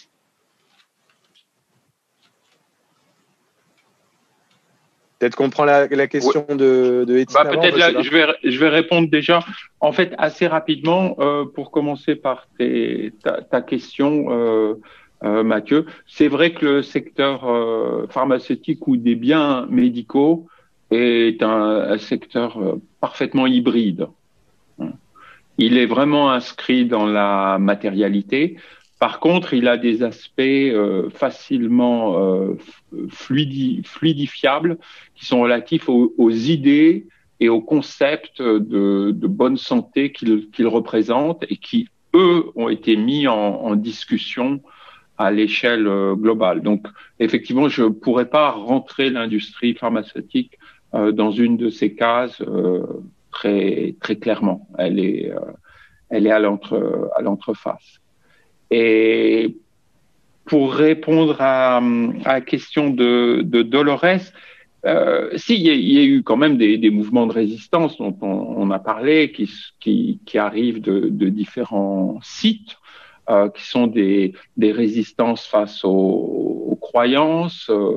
[SPEAKER 3] Peut-être qu'on prend la question de Étienne.
[SPEAKER 2] Peut-être là, je vais répondre déjà. En fait, assez rapidement, pour commencer par ta question, Mathieu. C'est vrai que le secteur pharmaceutique ou des biens médicaux est un secteur parfaitement hybride. Il est vraiment inscrit dans la matérialité. Par contre, il a des aspects facilement fluidifiables qui sont relatifs aux idées et aux concepts de bonne santé qu'il représente et qui, eux, ont été mis en discussion à l'échelle globale. Donc, effectivement, je ne pourrais pas rentrer l'industrie pharmaceutique dans une de ces cases très, très clairement. Elle est à l'entreface. Et pour répondre à la question de Dolores, il y a eu quand même des mouvements de résistance dont on a parlé, qui arrivent de différents sites, qui sont des résistances face aux croyances,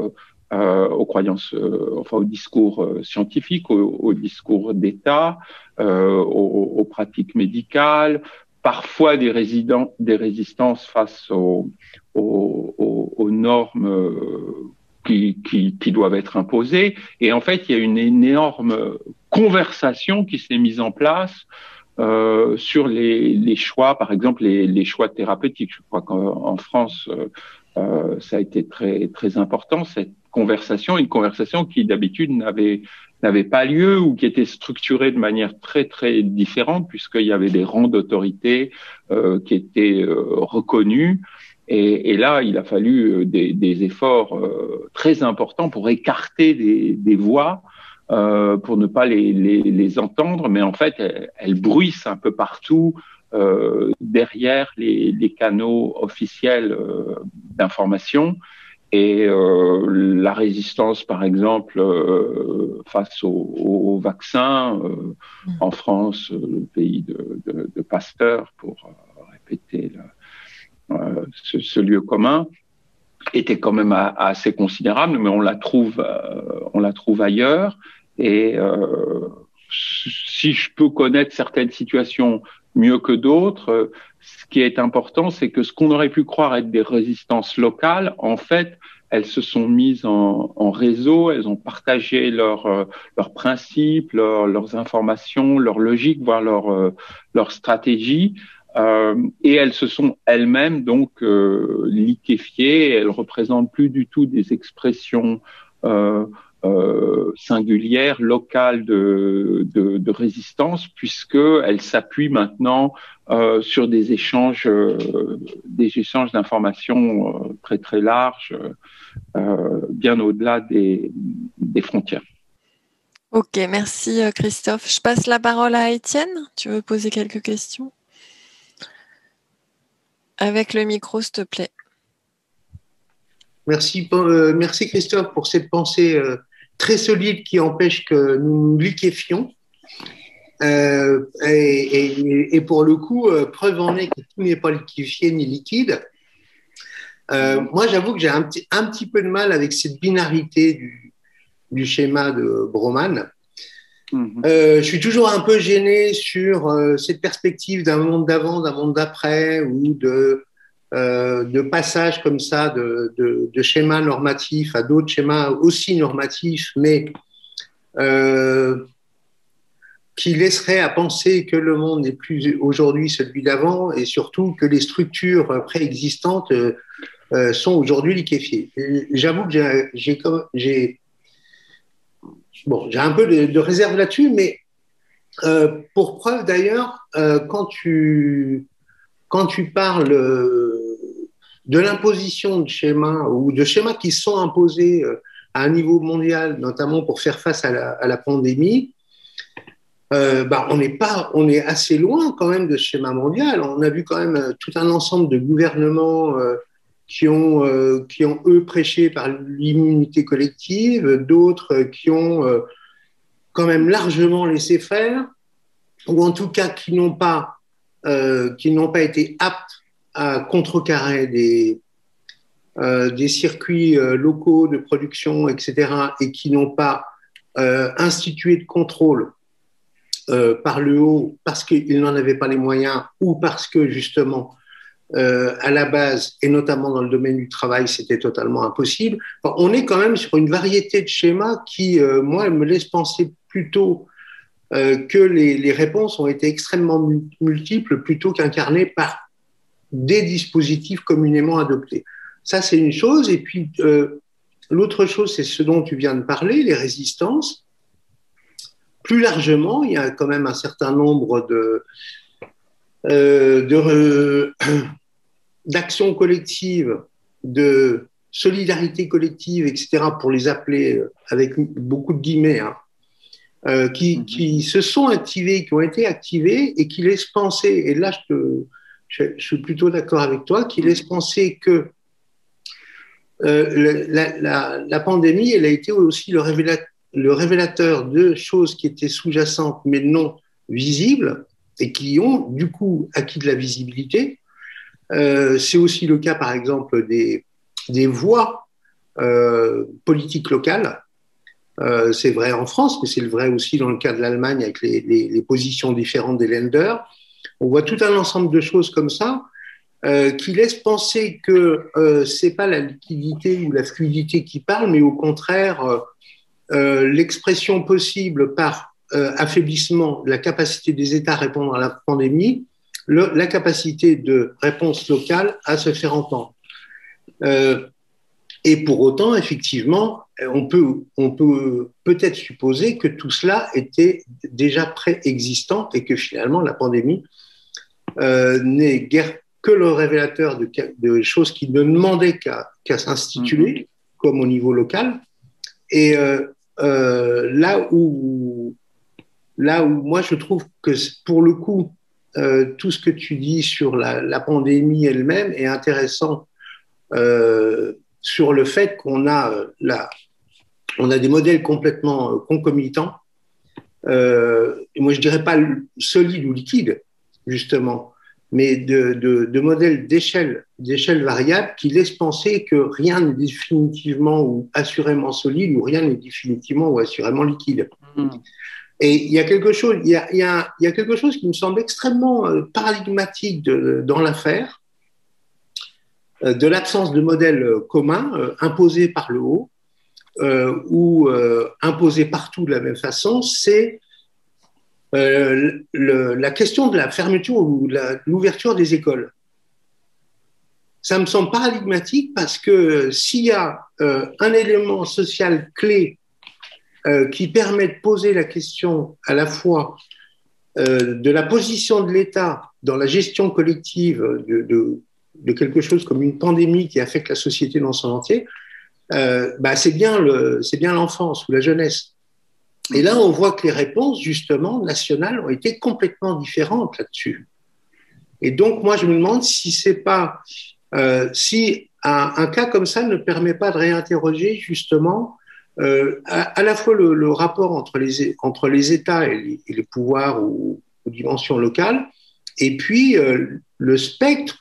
[SPEAKER 2] aux croyances, enfin au discours scientifique, au discours d'État, aux pratiques médicales, parfois des résistances face aux normes qui doivent être imposées. Et en fait, il y a une énorme conversation qui s'est mise en place sur les choix, par exemple les choix thérapeutiques. Je crois qu'en France, ça a été très très important cette conversation, une conversation qui d'habitude n'avait pas lieu ou qui était structurée de manière très très différente puisqu'il y avait des rangs d'autorité qui étaient reconnus. Et là, il a fallu des efforts très importants pour écarter des voix, pour ne pas les entendre. Mais en fait, elles bruissent un peu partout derrière les canaux officiels d'information. Et la résistance, par exemple, face au vaccin, en France, le pays de Pasteur, pour répéter ce lieu commun, était quand même assez considérable, mais on la trouve ailleurs. Et si je peux connaître certaines situations mieux que d'autres, ce qui est important, c'est que ce qu'on aurait pu croire être des résistances locales, en fait, elles se sont mises en réseau, elles ont partagé leurs principes, leurs informations, leur logique, voire leur stratégie. Et elles se sont elles-mêmes donc liquéfiées. Elles représentent plus du tout des expressions singulières, locales de résistance, puisqu'elles s'appuient maintenant sur des échanges d'informations très très larges, bien au-delà des frontières.
[SPEAKER 1] Ok, merci Christophe. Je passe la parole à Étienne. Tu veux poser quelques questions ? Avec le micro, s'il te plaît.
[SPEAKER 4] Merci Christophe pour cette pensée très solide qui empêche que nous nous liquéfions. Et pour le coup, preuve en est que tout n'est pas liquéfié ni liquide. Moi, j'avoue que j'ai un petit peu de mal avec cette binarité du schéma de Broman. Je suis toujours un peu gêné sur cette perspective d'un monde d'avant, d'un monde d'après, ou de passage comme ça de schémas normatifs à d'autres schémas aussi normatifs, mais qui laisserait à penser que le monde n'est plus aujourd'hui celui d'avant et surtout que les structures préexistantes sont aujourd'hui liquéfiées. J'avoue que j'ai un peu de réserve là-dessus, mais pour preuve d'ailleurs, quand tu parles de l'imposition de schémas ou de schémas qui sont imposés à un niveau mondial, notamment pour faire face à la pandémie, on est assez loin quand même de ce schéma mondial. On a vu quand même tout un ensemble de gouvernements qui ont eux prêché par l'immunité collective, d'autres qui ont quand même largement laissé faire, ou en tout cas qui n'ont pas été aptes à contrecarrer des circuits locaux de production, etc., et qui n'ont pas institué de contrôle par le haut parce qu'ils n'en avaient pas les moyens ou parce que justement à la base, et notamment dans le domaine du travail, c'était totalement impossible. Enfin, on est quand même sur une variété de schémas qui, moi, me laisse penser plutôt que les réponses ont été extrêmement multiples plutôt qu'incarnées par des dispositifs communément adoptés. Ça, c'est une chose. Et puis, l'autre chose, c'est ce dont tu viens de parler, les résistances. Plus largement, il y a quand même un certain nombre d'actions collectives, de solidarité collective, etc., pour les appeler avec beaucoup de guillemets, qui se sont activées, qui ont été activées et qui laissent penser, et là je suis plutôt d'accord avec toi, qui laissent penser que la pandémie, elle a été aussi le révélateur de choses qui étaient sous-jacentes mais non visibles et qui ont du coup acquis de la visibilité. C'est aussi le cas, par exemple, des voix politique locale. C'est vrai en France, mais c'est vrai aussi dans le cas de l'Allemagne avec les positions différentes des Länder. On voit tout un ensemble de choses comme ça qui laissent penser que c'est pas la liquidité ou la fluidité qui parle, mais au contraire l'expression possible par affaiblissement de la capacité des États à répondre à la pandémie, la capacité de réponse locale à se faire entendre. Et pour autant, effectivement, on peut peut-être supposer que tout cela était déjà préexistant et que finalement la pandémie n'est guère que le révélateur de choses qui ne demandaient qu'à s'instituer, comme au niveau local. Et là où moi je trouve que pour le coup, tout ce que tu dis sur la pandémie elle-même est intéressant sur le fait qu'on a des modèles complètement concomitants. Et moi je dirais pas solides ou liquides justement, mais de modèles d'échelle variable qui laissent penser que rien n'est définitivement ou assurément solide ou rien n'est définitivement ou assurément liquide. Et il y a quelque chose, il y a quelque chose qui me semble extrêmement paradigmatique dans l'affaire, de l'absence de modèle commun imposé par le haut ou imposé partout de la même façon, c'est la question de la fermeture ou de l'ouverture des écoles. Ça me semble paradigmatique parce que s'il y a un élément social clé qui permet de poser la question à la fois de la position de l'État dans la gestion collective de quelque chose comme une pandémie qui affecte la société dans son entier, c'est bien l'enfance ou la jeunesse. Et là, on voit que les réponses, justement, nationales ont été complètement différentes là-dessus. Et donc, moi, je me demande si c'est pas, si un cas comme ça ne permet pas de réinterroger, justement, à la fois le rapport entre les États et les pouvoirs ou dimensions locales, et puis le spectre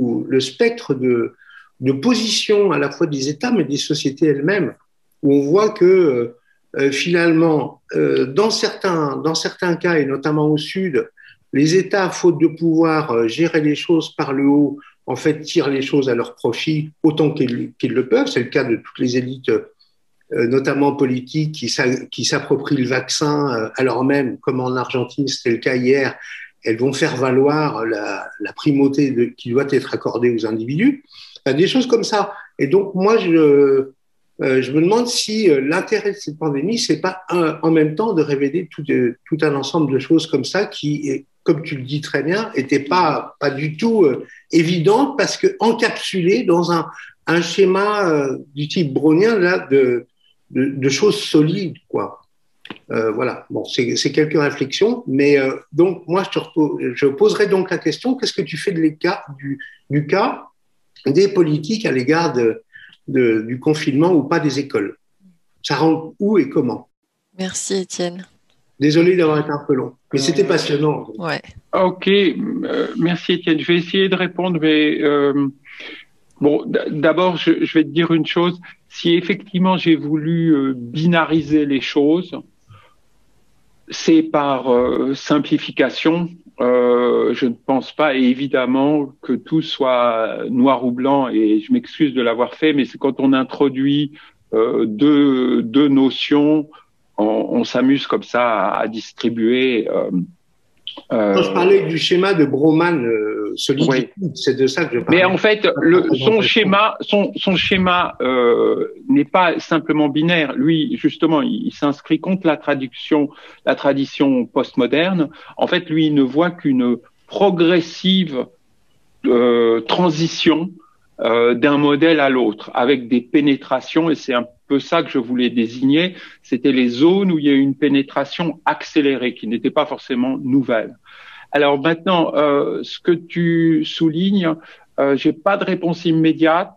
[SPEAKER 4] de position à la fois des États, mais des sociétés elles-mêmes, où on voit que finalement, dans certains cas, et notamment au Sud, les États, faute de pouvoir gérer les choses par le haut, en fait, tirent les choses à leur profit autant qu'ils le peuvent. C'est le cas de toutes les élites, notamment politiques, qui s'approprient le vaccin alors même, comme en Argentine, c'était le cas hier, elles vont faire valoir la primauté qui doit être accordée aux individus. Des choses comme ça. Et donc, moi, je me demande si l'intérêt de cette pandémie, c'est pas en même temps de révéler tout un ensemble de choses comme ça qui, comme tu le dis très bien, n'étaient pas du tout évidentes parce que encapsulées dans un schéma du type brownien là de choses solides, quoi. Voilà. Bon, c'est quelques réflexions, mais donc moi je poserai donc la question: qu'est-ce que tu fais du cas des politiques à l'égard du confinement ou pas des écoles? Ça rentre où et comment?
[SPEAKER 1] Merci Étienne.
[SPEAKER 4] Désolé d'avoir été un peu long, mais c'était passionnant.
[SPEAKER 1] Ouais.
[SPEAKER 2] Ok, merci Étienne. Je vais essayer de répondre, mais bon, d'abord je vais te dire une chose. Si effectivement j'ai voulu binariser les choses, c'est par simplification. Je ne pense pas évidemment que tout soit noir ou blanc, et je m'excuse de l'avoir fait, mais c'est quand on introduit deux notions, on s'amuse comme ça à distribuer.
[SPEAKER 4] Quand je parlais du schéma de Broman solide, oui. C'est de ça que je parlais.
[SPEAKER 2] Mais en fait, son schéma n'est pas simplement binaire. Lui, justement, il s'inscrit contre la tradition postmoderne. En fait, lui, il ne voit qu'une progressive transition d'un modèle à l'autre, avec des pénétrations, et c'est un peu ça que je voulais désigner. C'était les zones où il y a eu une pénétration accélérée, qui n'était pas forcément nouvelle. Alors maintenant, ce que tu soulignes, j'ai pas de réponse immédiate.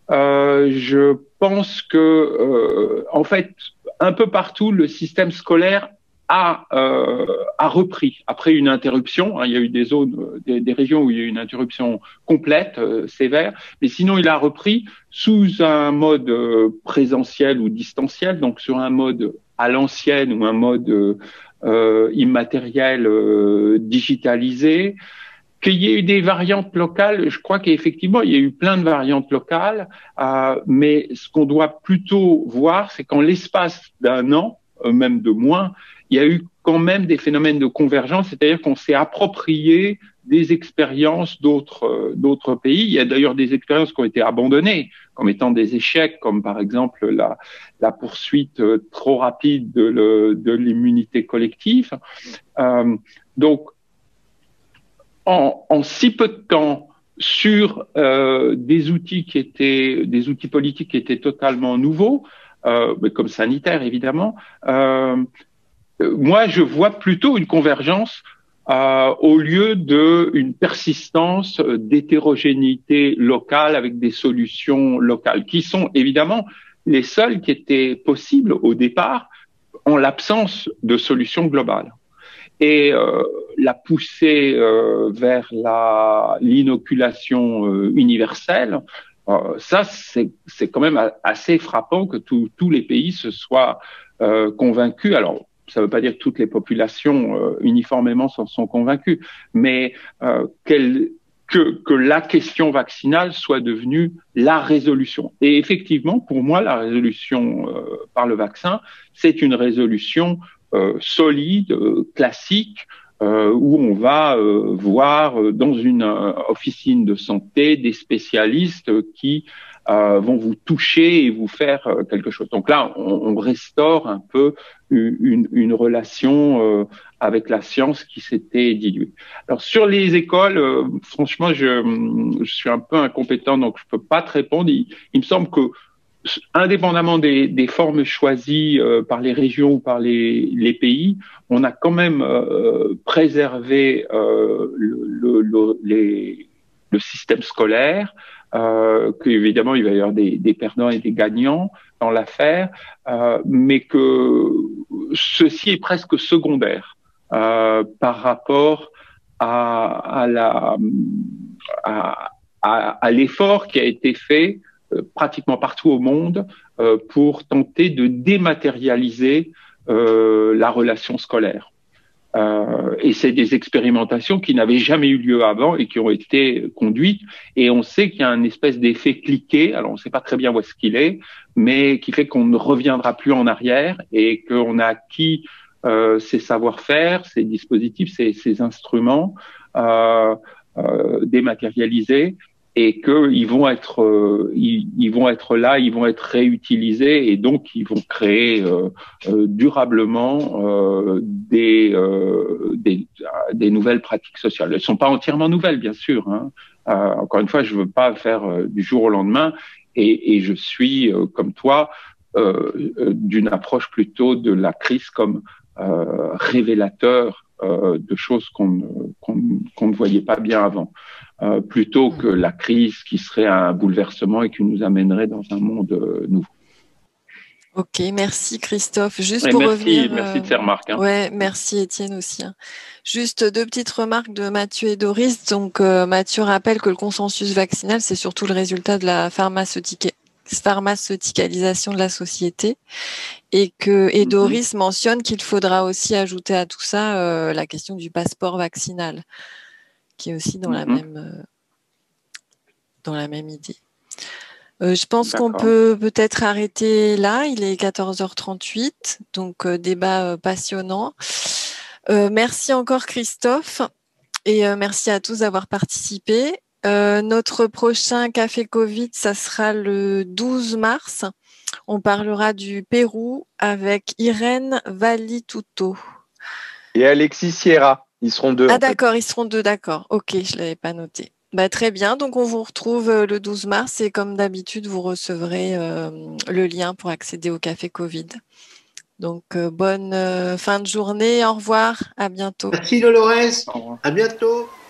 [SPEAKER 2] Je pense que, en fait, un peu partout, le système scolaire a repris après une interruption. Hein, il y a eu des zones, des régions où il y a eu une interruption complète, sévère, mais sinon il a repris sous un mode présentiel ou distanciel, donc sur un mode à l'ancienne ou un mode immatériel digitalisé. Qu'il y ait eu des variantes locales, je crois qu'effectivement, il y a eu plein de variantes locales, mais ce qu'on doit plutôt voir, c'est qu'en l'espace d'un an, même de moins, il y a eu quand même des phénomènes de convergence, c'est-à-dire qu'on s'est approprié des expériences d'autres pays. Il y a d'ailleurs des expériences qui ont été abandonnées comme étant des échecs, comme par exemple la poursuite trop rapide de l'immunité collective. Donc, en si peu de temps, sur des outils politiques qui étaient totalement nouveaux, mais comme sanitaire évidemment, moi je vois plutôt une convergence au lieu d'une persistance d'hétérogénéité locale avec des solutions locales, qui sont évidemment les seules qui étaient possibles au départ en l'absence de solutions globales. Et la poussée vers l'inoculation universelle, ça c'est quand même assez frappant que tous les pays se soient convaincus. Alors, ça ne veut pas dire que toutes les populations uniformément s'en sont convaincues, mais que la question vaccinale soit devenue la résolution. Et effectivement, pour moi, la résolution par le vaccin, c'est une résolution solide, classique, où on va voir dans une officine de santé des spécialistes qui vont vous toucher et vous faire quelque chose. Donc là, on restaure un peu une relation avec la science qui s'était diluée. Alors sur les écoles, franchement, je suis un peu incompétent, donc je peux pas te répondre. Il me semble que indépendamment des formes choisies par les régions ou par les pays, on a quand même préservé le système scolaire, qu'évidemment il va y avoir des perdants et des gagnants dans l'affaire, mais que ceci est presque secondaire par rapport à l'effort qui a été fait pratiquement partout au monde pour tenter de dématérialiser la relation scolaire. Et c'est des expérimentations qui n'avaient jamais eu lieu avant et qui ont été conduites. Et on sait qu'il y a un espèce d'effet cliquet. Alors, on ne sait pas très bien où est-ce qu'il est, mais qui fait qu'on ne reviendra plus en arrière et qu'on a acquis ces savoir-faire, ces dispositifs, ces instruments dématérialisés, et qu'ils vont être ils vont être là, ils vont être réutilisés, et donc ils vont créer durablement des nouvelles pratiques sociales. Elles ne sont pas entièrement nouvelles, bien sûr, hein. Encore une fois, je ne veux pas faire du jour au lendemain, et je suis comme toi d'une approche plutôt de la crise comme révélateur de choses qu'on ne voyait pas bien avant. Plutôt que la crise qui serait un bouleversement et qui nous amènerait dans un monde nouveau.
[SPEAKER 1] Ok, merci Christophe. Juste pour revenir.
[SPEAKER 2] Merci de ces remarques. Hein.
[SPEAKER 1] Ouais, merci Étienne aussi. Hein. Juste deux petites remarques de Mathieu et Doris. Donc Mathieu rappelle que le consensus vaccinal, c'est surtout le résultat de la pharmaceuticalisation de la société, et Doris mentionne qu'il faudra aussi ajouter à tout ça la question du passeport vaccinal, qui est aussi dans la même idée. Je pense qu'on peut peut-être arrêter là. Il est 14h38, donc débat passionnant. Merci encore Christophe, et merci à tous d'avoir participé. Notre prochain Café Covid, ça sera le 12 mars. On parlera du Pérou avec Irène Valituto.
[SPEAKER 3] Et Alexis Sierra. Ils seront deux.
[SPEAKER 1] Ah d'accord, ils seront deux, d'accord. Ok, je ne l'avais pas noté. Très bien, donc on vous retrouve le 12 mars, et comme d'habitude, vous recevrez le lien pour accéder au Café Covid. Donc bonne fin de journée, au revoir, à bientôt.
[SPEAKER 4] Merci Dolores, à bientôt.